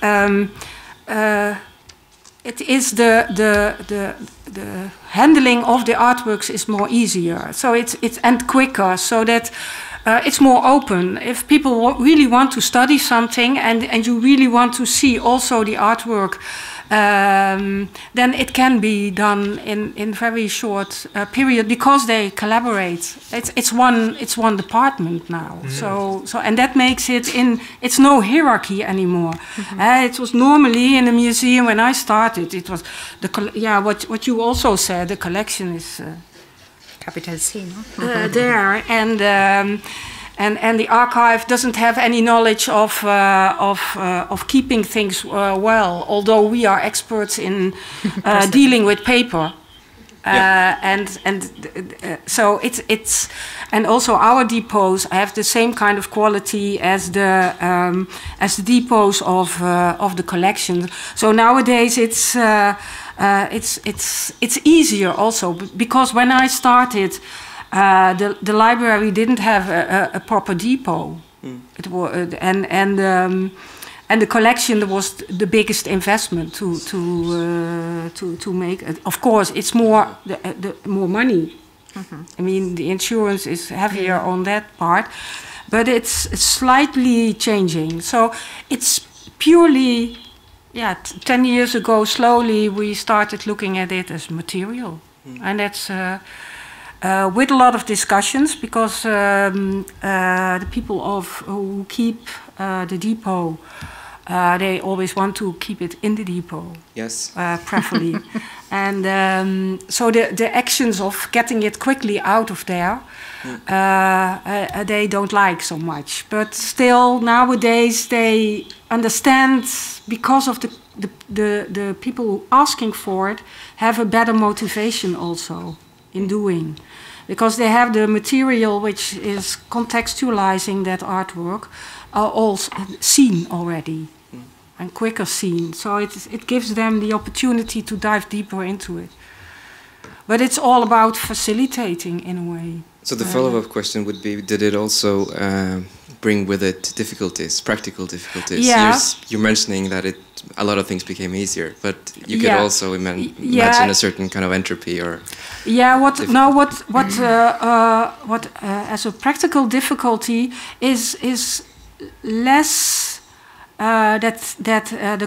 it is the handling of the artworks is more easier. So it's and quicker, so that. It's more open. If people really want to study something and you really want to see also the artwork, then it can be done in very short period because they collaborate. It's one department now. Mm-hmm. So and that makes it's no hierarchy anymore. Mm-hmm. It was normally in the museum when I started. It was what you also said. The collection is. Capital C, no? There, and the archive doesn't have any knowledge of keeping things well, although we are experts in dealing with paper. So it's and also our depots have the same kind of quality as the depots of the collection. So nowadays it's easier also because when I started, the library didn't have a proper depot. It was and the collection was the biggest investment to make. Of course, it's more the more money. Mm-hmm. I mean, the insurance is heavier on that part, but it's slightly changing. So it's purely. 10 years ago, slowly we started looking at it as material. And that's with a lot of discussions because the people who keep the depot, they always want to keep it in the depot. Yes. Preferably. And so the actions of getting it quickly out of there, they don't like so much. But still, nowadays, they understand, because of the people asking for it, have a better motivation also in doing. Because they have the material which is contextualizing that artwork all seen already, and quicker seen. So it gives them the opportunity to dive deeper into it. But it's all about facilitating in a way. So the follow-up question would be, did it also bring with it difficulties, practical difficulties? Yeah. You're mentioning that a lot of things became easier, but you could also imagine a certain kind of entropy or... Yeah, what as a practical difficulty is less the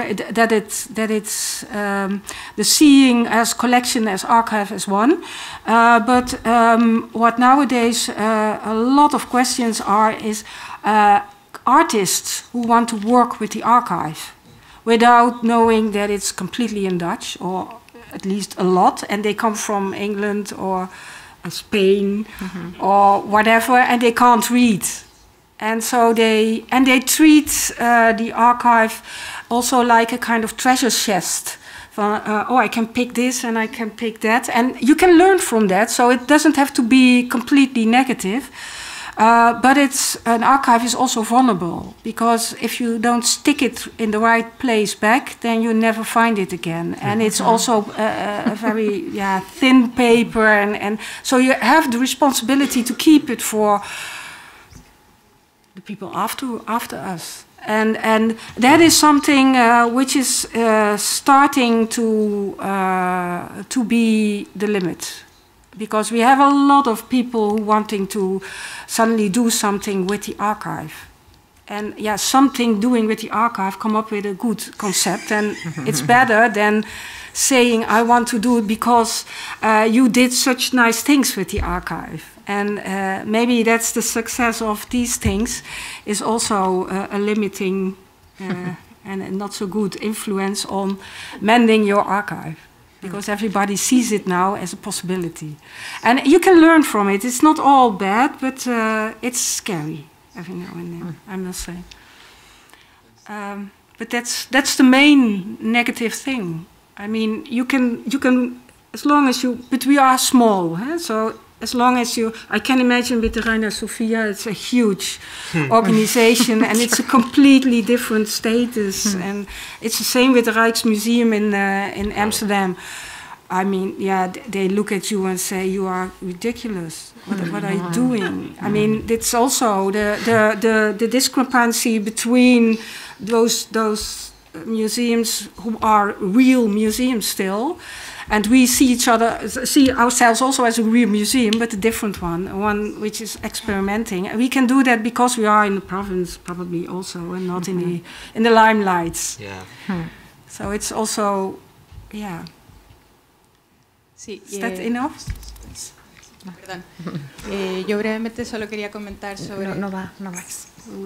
seeing as collection as archive as one, but what nowadays a lot of questions are is artists who want to work with the archive without knowing that it's completely in Dutch, or at least a lot, and they come from England or Spain or whatever, and they can't read. And so they treat the archive also like a kind of treasure chest. Oh, I can pick this and I can pick that. And you can learn from that, so it doesn't have to be completely negative. But an archive is also vulnerable, because if you don't stick it in the right place back, then you never find it again. And it's also a very thin paper, and so you have the responsibility to keep it for the people after us, and that is something which is starting to be the limit, because we have a lot of people wanting to suddenly do something with the archive, and something doing with the archive, come up with a good concept, and it's better than saying I want to do it because you did such nice things with the archive. And maybe that's the success of these things, is also a limiting and not so good influence on mending your archive, because everybody sees it now as a possibility. And you can learn from it. It's not all bad, but it's scary every now and then, I must say. But that's the main negative thing. I mean, you can as long as you, but we are small, so as long as you, I can imagine with the Reina Sofia, it's a huge organization, and it's a completely different status, and it's the same with the Rijksmuseum in Amsterdam. I mean, they look at you and say, you are ridiculous. What are you doing? I mean, it's also the discrepancy between those museums who are real museums still, and we see ourselves also as a real museum, but a different one which is experimenting. And we can do that because we are in the province, probably also, and not in the limelights. Yeah. So it's also, Sí, is that enough? Perdón. Yo brevemente solo quería comentar sobre... No más.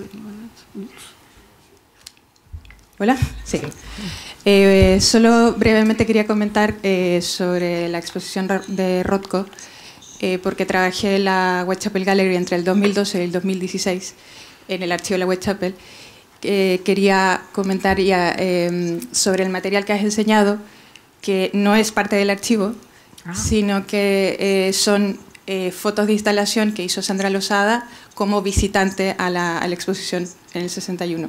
Hola, sí. Solo brevemente quería comentar sobre la exposición de Rothko, porque trabajé en la Whitechapel Gallery entre el 2012 y el 2016 en el archivo de la Whitechapel. Quería comentar sobre el material que has enseñado, que no es parte del archivo, sino que son fotos de instalación que hizo Sandra Losada como visitante a la exposición en el 61.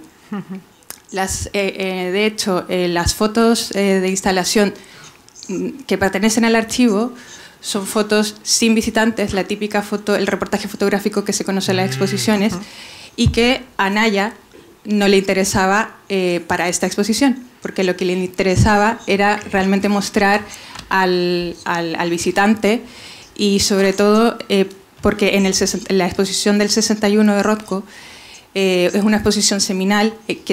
De hecho, las fotos de instalación que pertenecen al archivo son fotos sin visitantes, la típica foto, el reportaje fotográfico que se conoce en las exposiciones, y que a Naya no le interesaba para esta exposición, porque lo que le interesaba era realmente mostrar al visitante, y sobre todo porque en la exposición del 61 de Rothko es una exposición seminal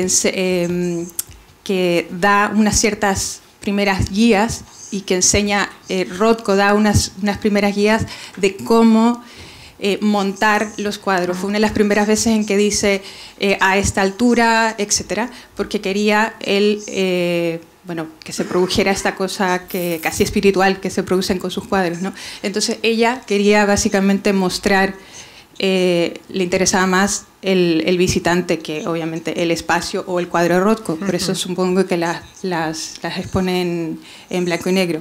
que da unas ciertas primeras guías, y que enseña, Rothko da unas primeras guías de cómo montar los cuadros. Fue una de las primeras veces en que dice a esta altura, etcétera, porque quería él bueno, que se produjera esta cosa que casi espiritual que se producen con sus cuadros, ¿no? Entonces ella quería básicamente mostrar, le interesaba más el visitante que obviamente el espacio o el cuadro de Rothko, por eso supongo que las expone en blanco y negro.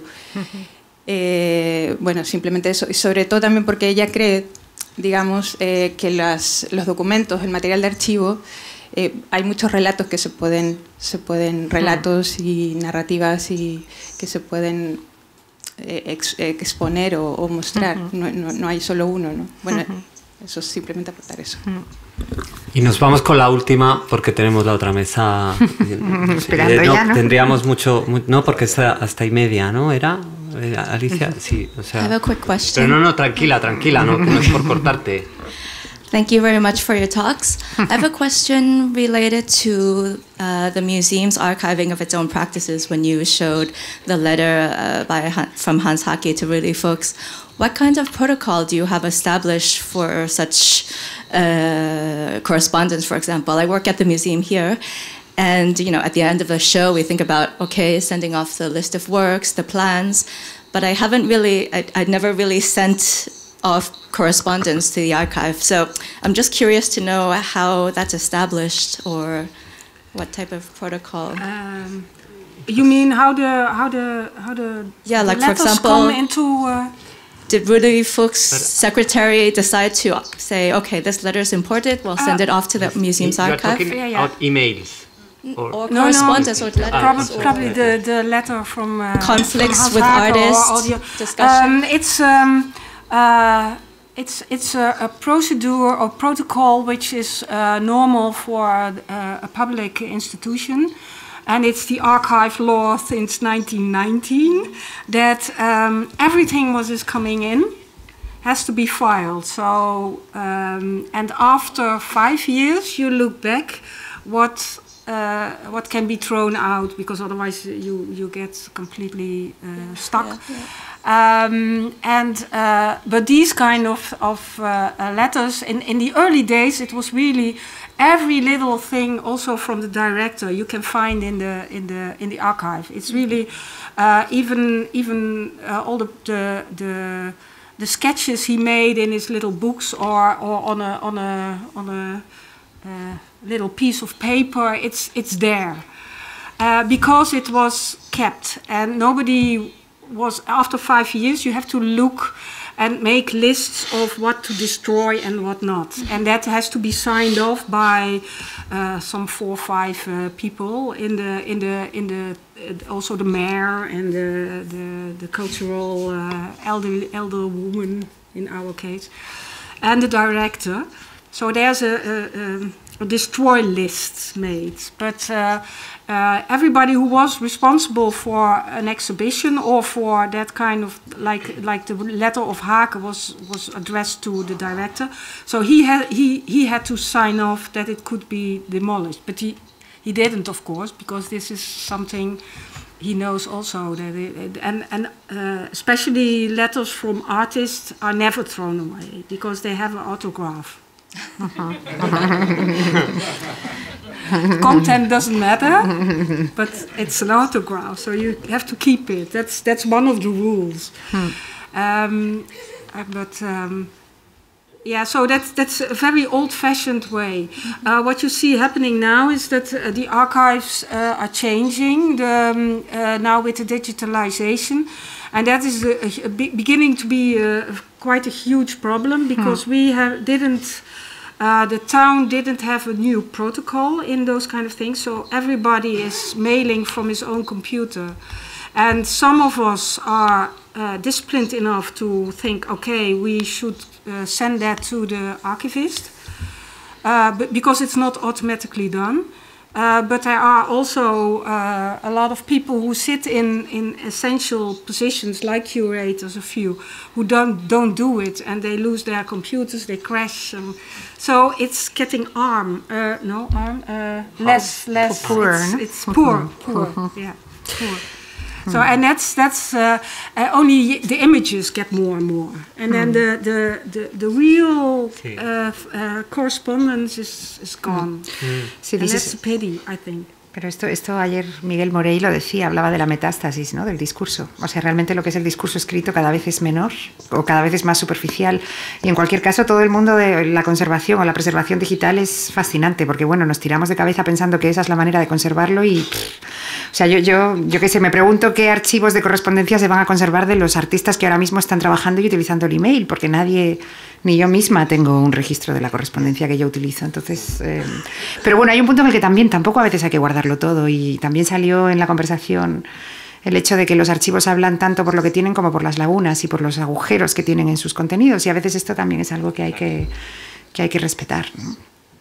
Bueno, simplemente eso, y sobre todo también porque ella cree, digamos, que los documentos, el material de archivo, hay muchos relatos que se pueden relatos y narrativas y que se pueden exponer o mostrar, no hay solo uno, ¿no? Bueno, eso es simplemente aportar eso. Y nos vamos con la última porque tenemos la otra mesa. Esperando ya, ¿no? Tendríamos mucho, no, porque es hasta y media, ¿no? ¿Era? Alicia, sí, o sea. I have a quick question. Pero no, tranquila, no es por cortarte. Thank you very much for your talks. I have a question related to the museum's archiving of its own practices. When you showed the letter from Hans Haacke to Rudy Fuchs, what kind of protocol do you have established for such correspondence, for example? I work at the museum here, and at the end of the show, we think about, okay, sending off the list of works, the plans, but I'd never really sent off correspondence to the archive. So I'm just curious to know how that's established or what type of protocol. You mean how the yeah, like letters for example, come into? Did Rudy Fuchs' secretary decide to say, okay, this letter is important, we'll send it off to the museum's archive? You're talking about emails? Or correspondence or letters? Probably the letter from conflicts from with artists, or discussion. It's a procedure or protocol which is normal for a public institution, and it's the archive law since 1919 that everything what is coming in has to be filed. So and after 5 years you look back what can be thrown out, because otherwise you get completely stuck. But these kind of letters in the early days, it was really every little thing, also from the director, you can find in the archive. It's really even all the sketches he made in his little books or on a little piece of paper. It's there because it was kept, and nobody was, after 5 years you have to look and make lists of what to destroy and what not, and that has to be signed off by some 4 or 5 people in the also the mayor and the cultural elder woman in our case, and the director. So there's a destroy list made, but everybody who was responsible for an exhibition or for that kind of, like the letter of Haacke was addressed to the director, so he had to sign off that it could be demolished, but he didn't, of course, because this is something he knows also, that especially letters from artists are never thrown away because they have an autograph. Content doesn't matter, but it's an autograph, so you have to keep it. That's one of the rules. Yeah, so that's a very old-fashioned way. What you see happening now is that the archives are changing now with the digitalization, and that is beginning to be quite a huge problem, because the town didn't have a new protocol in those kind of things, so everybody is mailing from his own computer. And some of us are disciplined enough to think, okay, we should send that to the archivist, but because it's not automatically done. But there are also a lot of people who sit in essential positions, like curators, a few, who don't do it, and they lose their computers, they crash. So it's getting less poor. It's poor, yeah, poor. So and that's only the images get more and more, and then the real correspondence is gone. See, and that's a pity, I think. Pero esto ayer Miguel Morey lo decía, hablaba de la metástasis, ¿no? Del discurso. O sea, realmente lo que es el discurso escrito cada vez es menor o cada vez es más superficial. Y en cualquier caso, todo el mundo de la conservación o la preservación digital es fascinante, porque bueno, nos tiramos de cabeza pensando que esa es la manera de conservarlo y... O sea, yo qué sé, me pregunto qué archivos de correspondencia se van a conservar de los artistas que ahora mismo están trabajando y utilizando el email, porque nadie, ni yo misma tengo un registro de la correspondencia que yo utilizo. Entonces, pero bueno, hay un punto en el que también tampoco a veces hay que guardarlo todo, y también salió en la conversación el hecho de que los archivos hablan tanto por lo que tienen como por las lagunas y por los agujeros que tienen en sus contenidos, y a veces esto también es algo que hay que respetar, ¿no?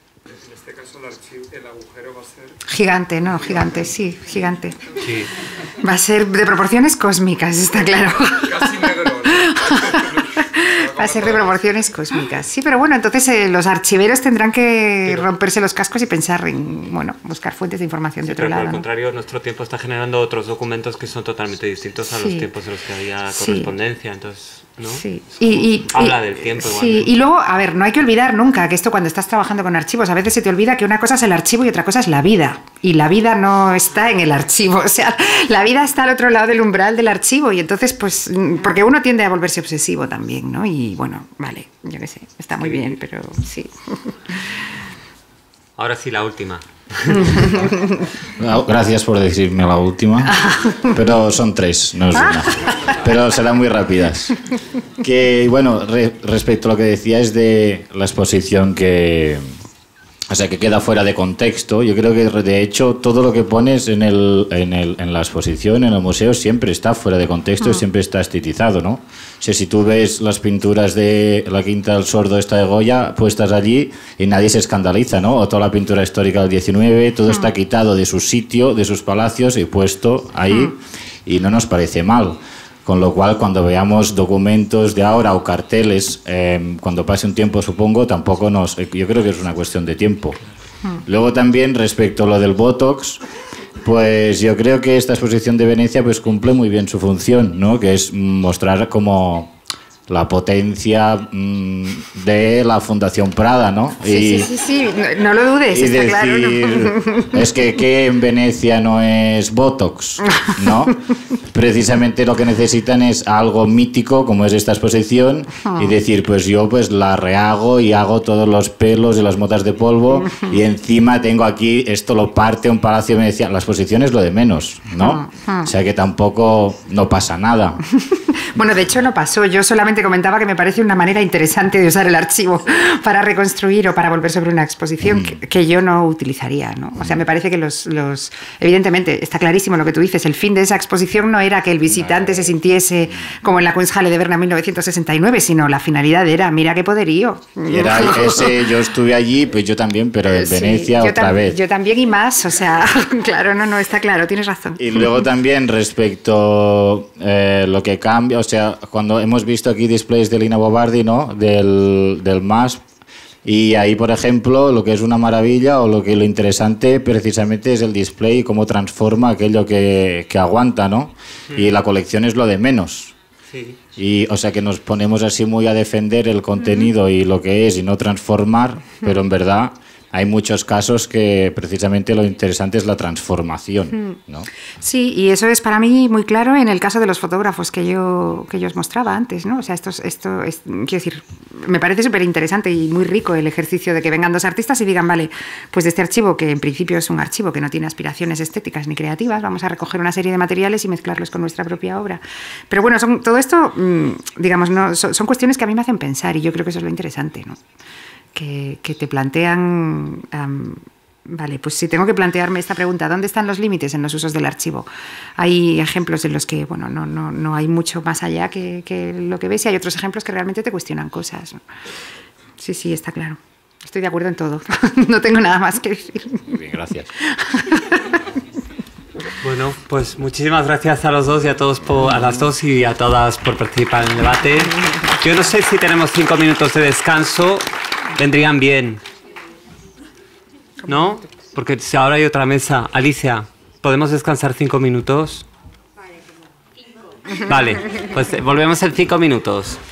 El agujero va a ser... Gigante, ¿no? Gigante, sí, gigante. Sí. Va a ser de proporciones cósmicas, está claro. Casi negro. Va a ser de proporciones cósmicas. Sí, pero bueno, entonces los archiveros tendrán que romperse los cascos y pensar en, bueno, buscar fuentes de información de otro lado. Al contrario, nuestro tiempo está generando otros documentos que son totalmente distintos a los tiempos en los que había correspondencia, entonces... ¿no? Sí. Habla del tiempo igual. Sí, y luego, a ver, no hay que olvidar nunca que esto, cuando estás trabajando con archivos, a veces se te olvida que una cosa es el archivo y otra cosa es la vida. Y la vida no está en el archivo, o sea, la vida está al otro lado del umbral del archivo, y entonces, pues, porque uno tiende a volverse obsesivo también, ¿no? Y bueno, vale, yo qué sé, está muy bien, pero sí. Ahora sí, la última. Gracias por decirme la última, pero son 3, no es una, pero serán muy rápidas. Que bueno, respecto a lo que decías de la exposición que queda fuera de contexto, yo creo que de hecho todo lo que pones en la exposición, en el museo, siempre está fuera de contexto, siempre está estetizado, ¿no? O sea, si tú ves las pinturas de la Quinta del Sordo, esta de Goya, puestas allí, y nadie se escandaliza, ¿no? O toda la pintura histórica del 19, todo está quitado de su sitio, de sus palacios, y puesto ahí, y no nos parece mal. Con lo cual, cuando veamos documentos de ahora o carteles, cuando pase un tiempo, supongo, tampoco yo creo que es una cuestión de tiempo. Luego también, respecto a lo del Botox, pues yo creo que esta exposición de Venecia pues cumple muy bien su función, ¿no? Que es mostrar como la potencia de la Fundación Prada, ¿no? Sí, no lo dudes, y está decir, claro, ¿no? Es que en Venecia no es Botox, ¿no? Precisamente lo que necesitan es algo mítico, como es esta exposición, y decir, pues yo pues la rehago y hago todos los pelos y las motas de polvo, y encima tengo aquí, esto lo parte un palacio veneciano. La exposición es lo de menos, ¿no? O sea que tampoco no pasa nada. Bueno, de hecho no pasó. Yo solamente comentaba que me parece una manera interesante de usar el archivo para reconstruir o para volver sobre una exposición que yo no utilizaría, ¿no? O sea, me parece que evidentemente, está clarísimo lo que tú dices, el fin de esa exposición no era que el visitante se sintiese como en la Kunsthalle de Berna en 1969, sino la finalidad era, mira qué poderío. Y era yo estuve allí, pues yo también, pero en Venecia otra vez. Yo también y más, o sea, claro, no, está claro, tienes razón. Y luego también respecto lo que cambia, o sea, cuando hemos visto aquí displays de Lina Bobardi, ¿no? Del MASP, y ahí, por ejemplo, lo que es una maravilla o lo interesante precisamente es el display y cómo transforma aquello que aguanta, ¿no? Y la colección es lo de menos. Sí. Y, o sea, que nos ponemos así muy a defender el contenido y lo que es y no transformar, pero en verdad hay muchos casos que precisamente lo interesante es la transformación, ¿no? Sí, y eso es para mí muy claro en el caso de los fotógrafos que yo os mostraba antes, ¿no? O sea, quiero decir, me parece súper interesante y muy rico el ejercicio de que vengan dos artistas y digan, vale, pues de este archivo, que en principio es un archivo que no tiene aspiraciones estéticas ni creativas, vamos a recoger una serie de materiales y mezclarlos con nuestra propia obra. Pero bueno, todo esto, digamos, son cuestiones que a mí me hacen pensar, y yo creo que eso es lo interesante, ¿no? Que te plantean, vale, pues si tengo que plantearme esta pregunta, ¿dónde están los límites en los usos del archivo? Hay ejemplos en los que, bueno, no hay mucho más allá que lo que ves, y hay otros ejemplos que realmente te cuestionan cosas, ¿no? Sí, está claro. Estoy de acuerdo en todo. No tengo nada más que decir. Muy bien, gracias. Bueno, pues muchísimas gracias a los dos y a todos a las dos y a todas por participar en el debate. Yo no sé si tenemos 5 minutos de descanso. Vendrían bien, ¿no? Porque si ahora hay otra mesa. Alicia, ¿podemos descansar 5 minutos? Vale, pues volvemos en 5 minutos.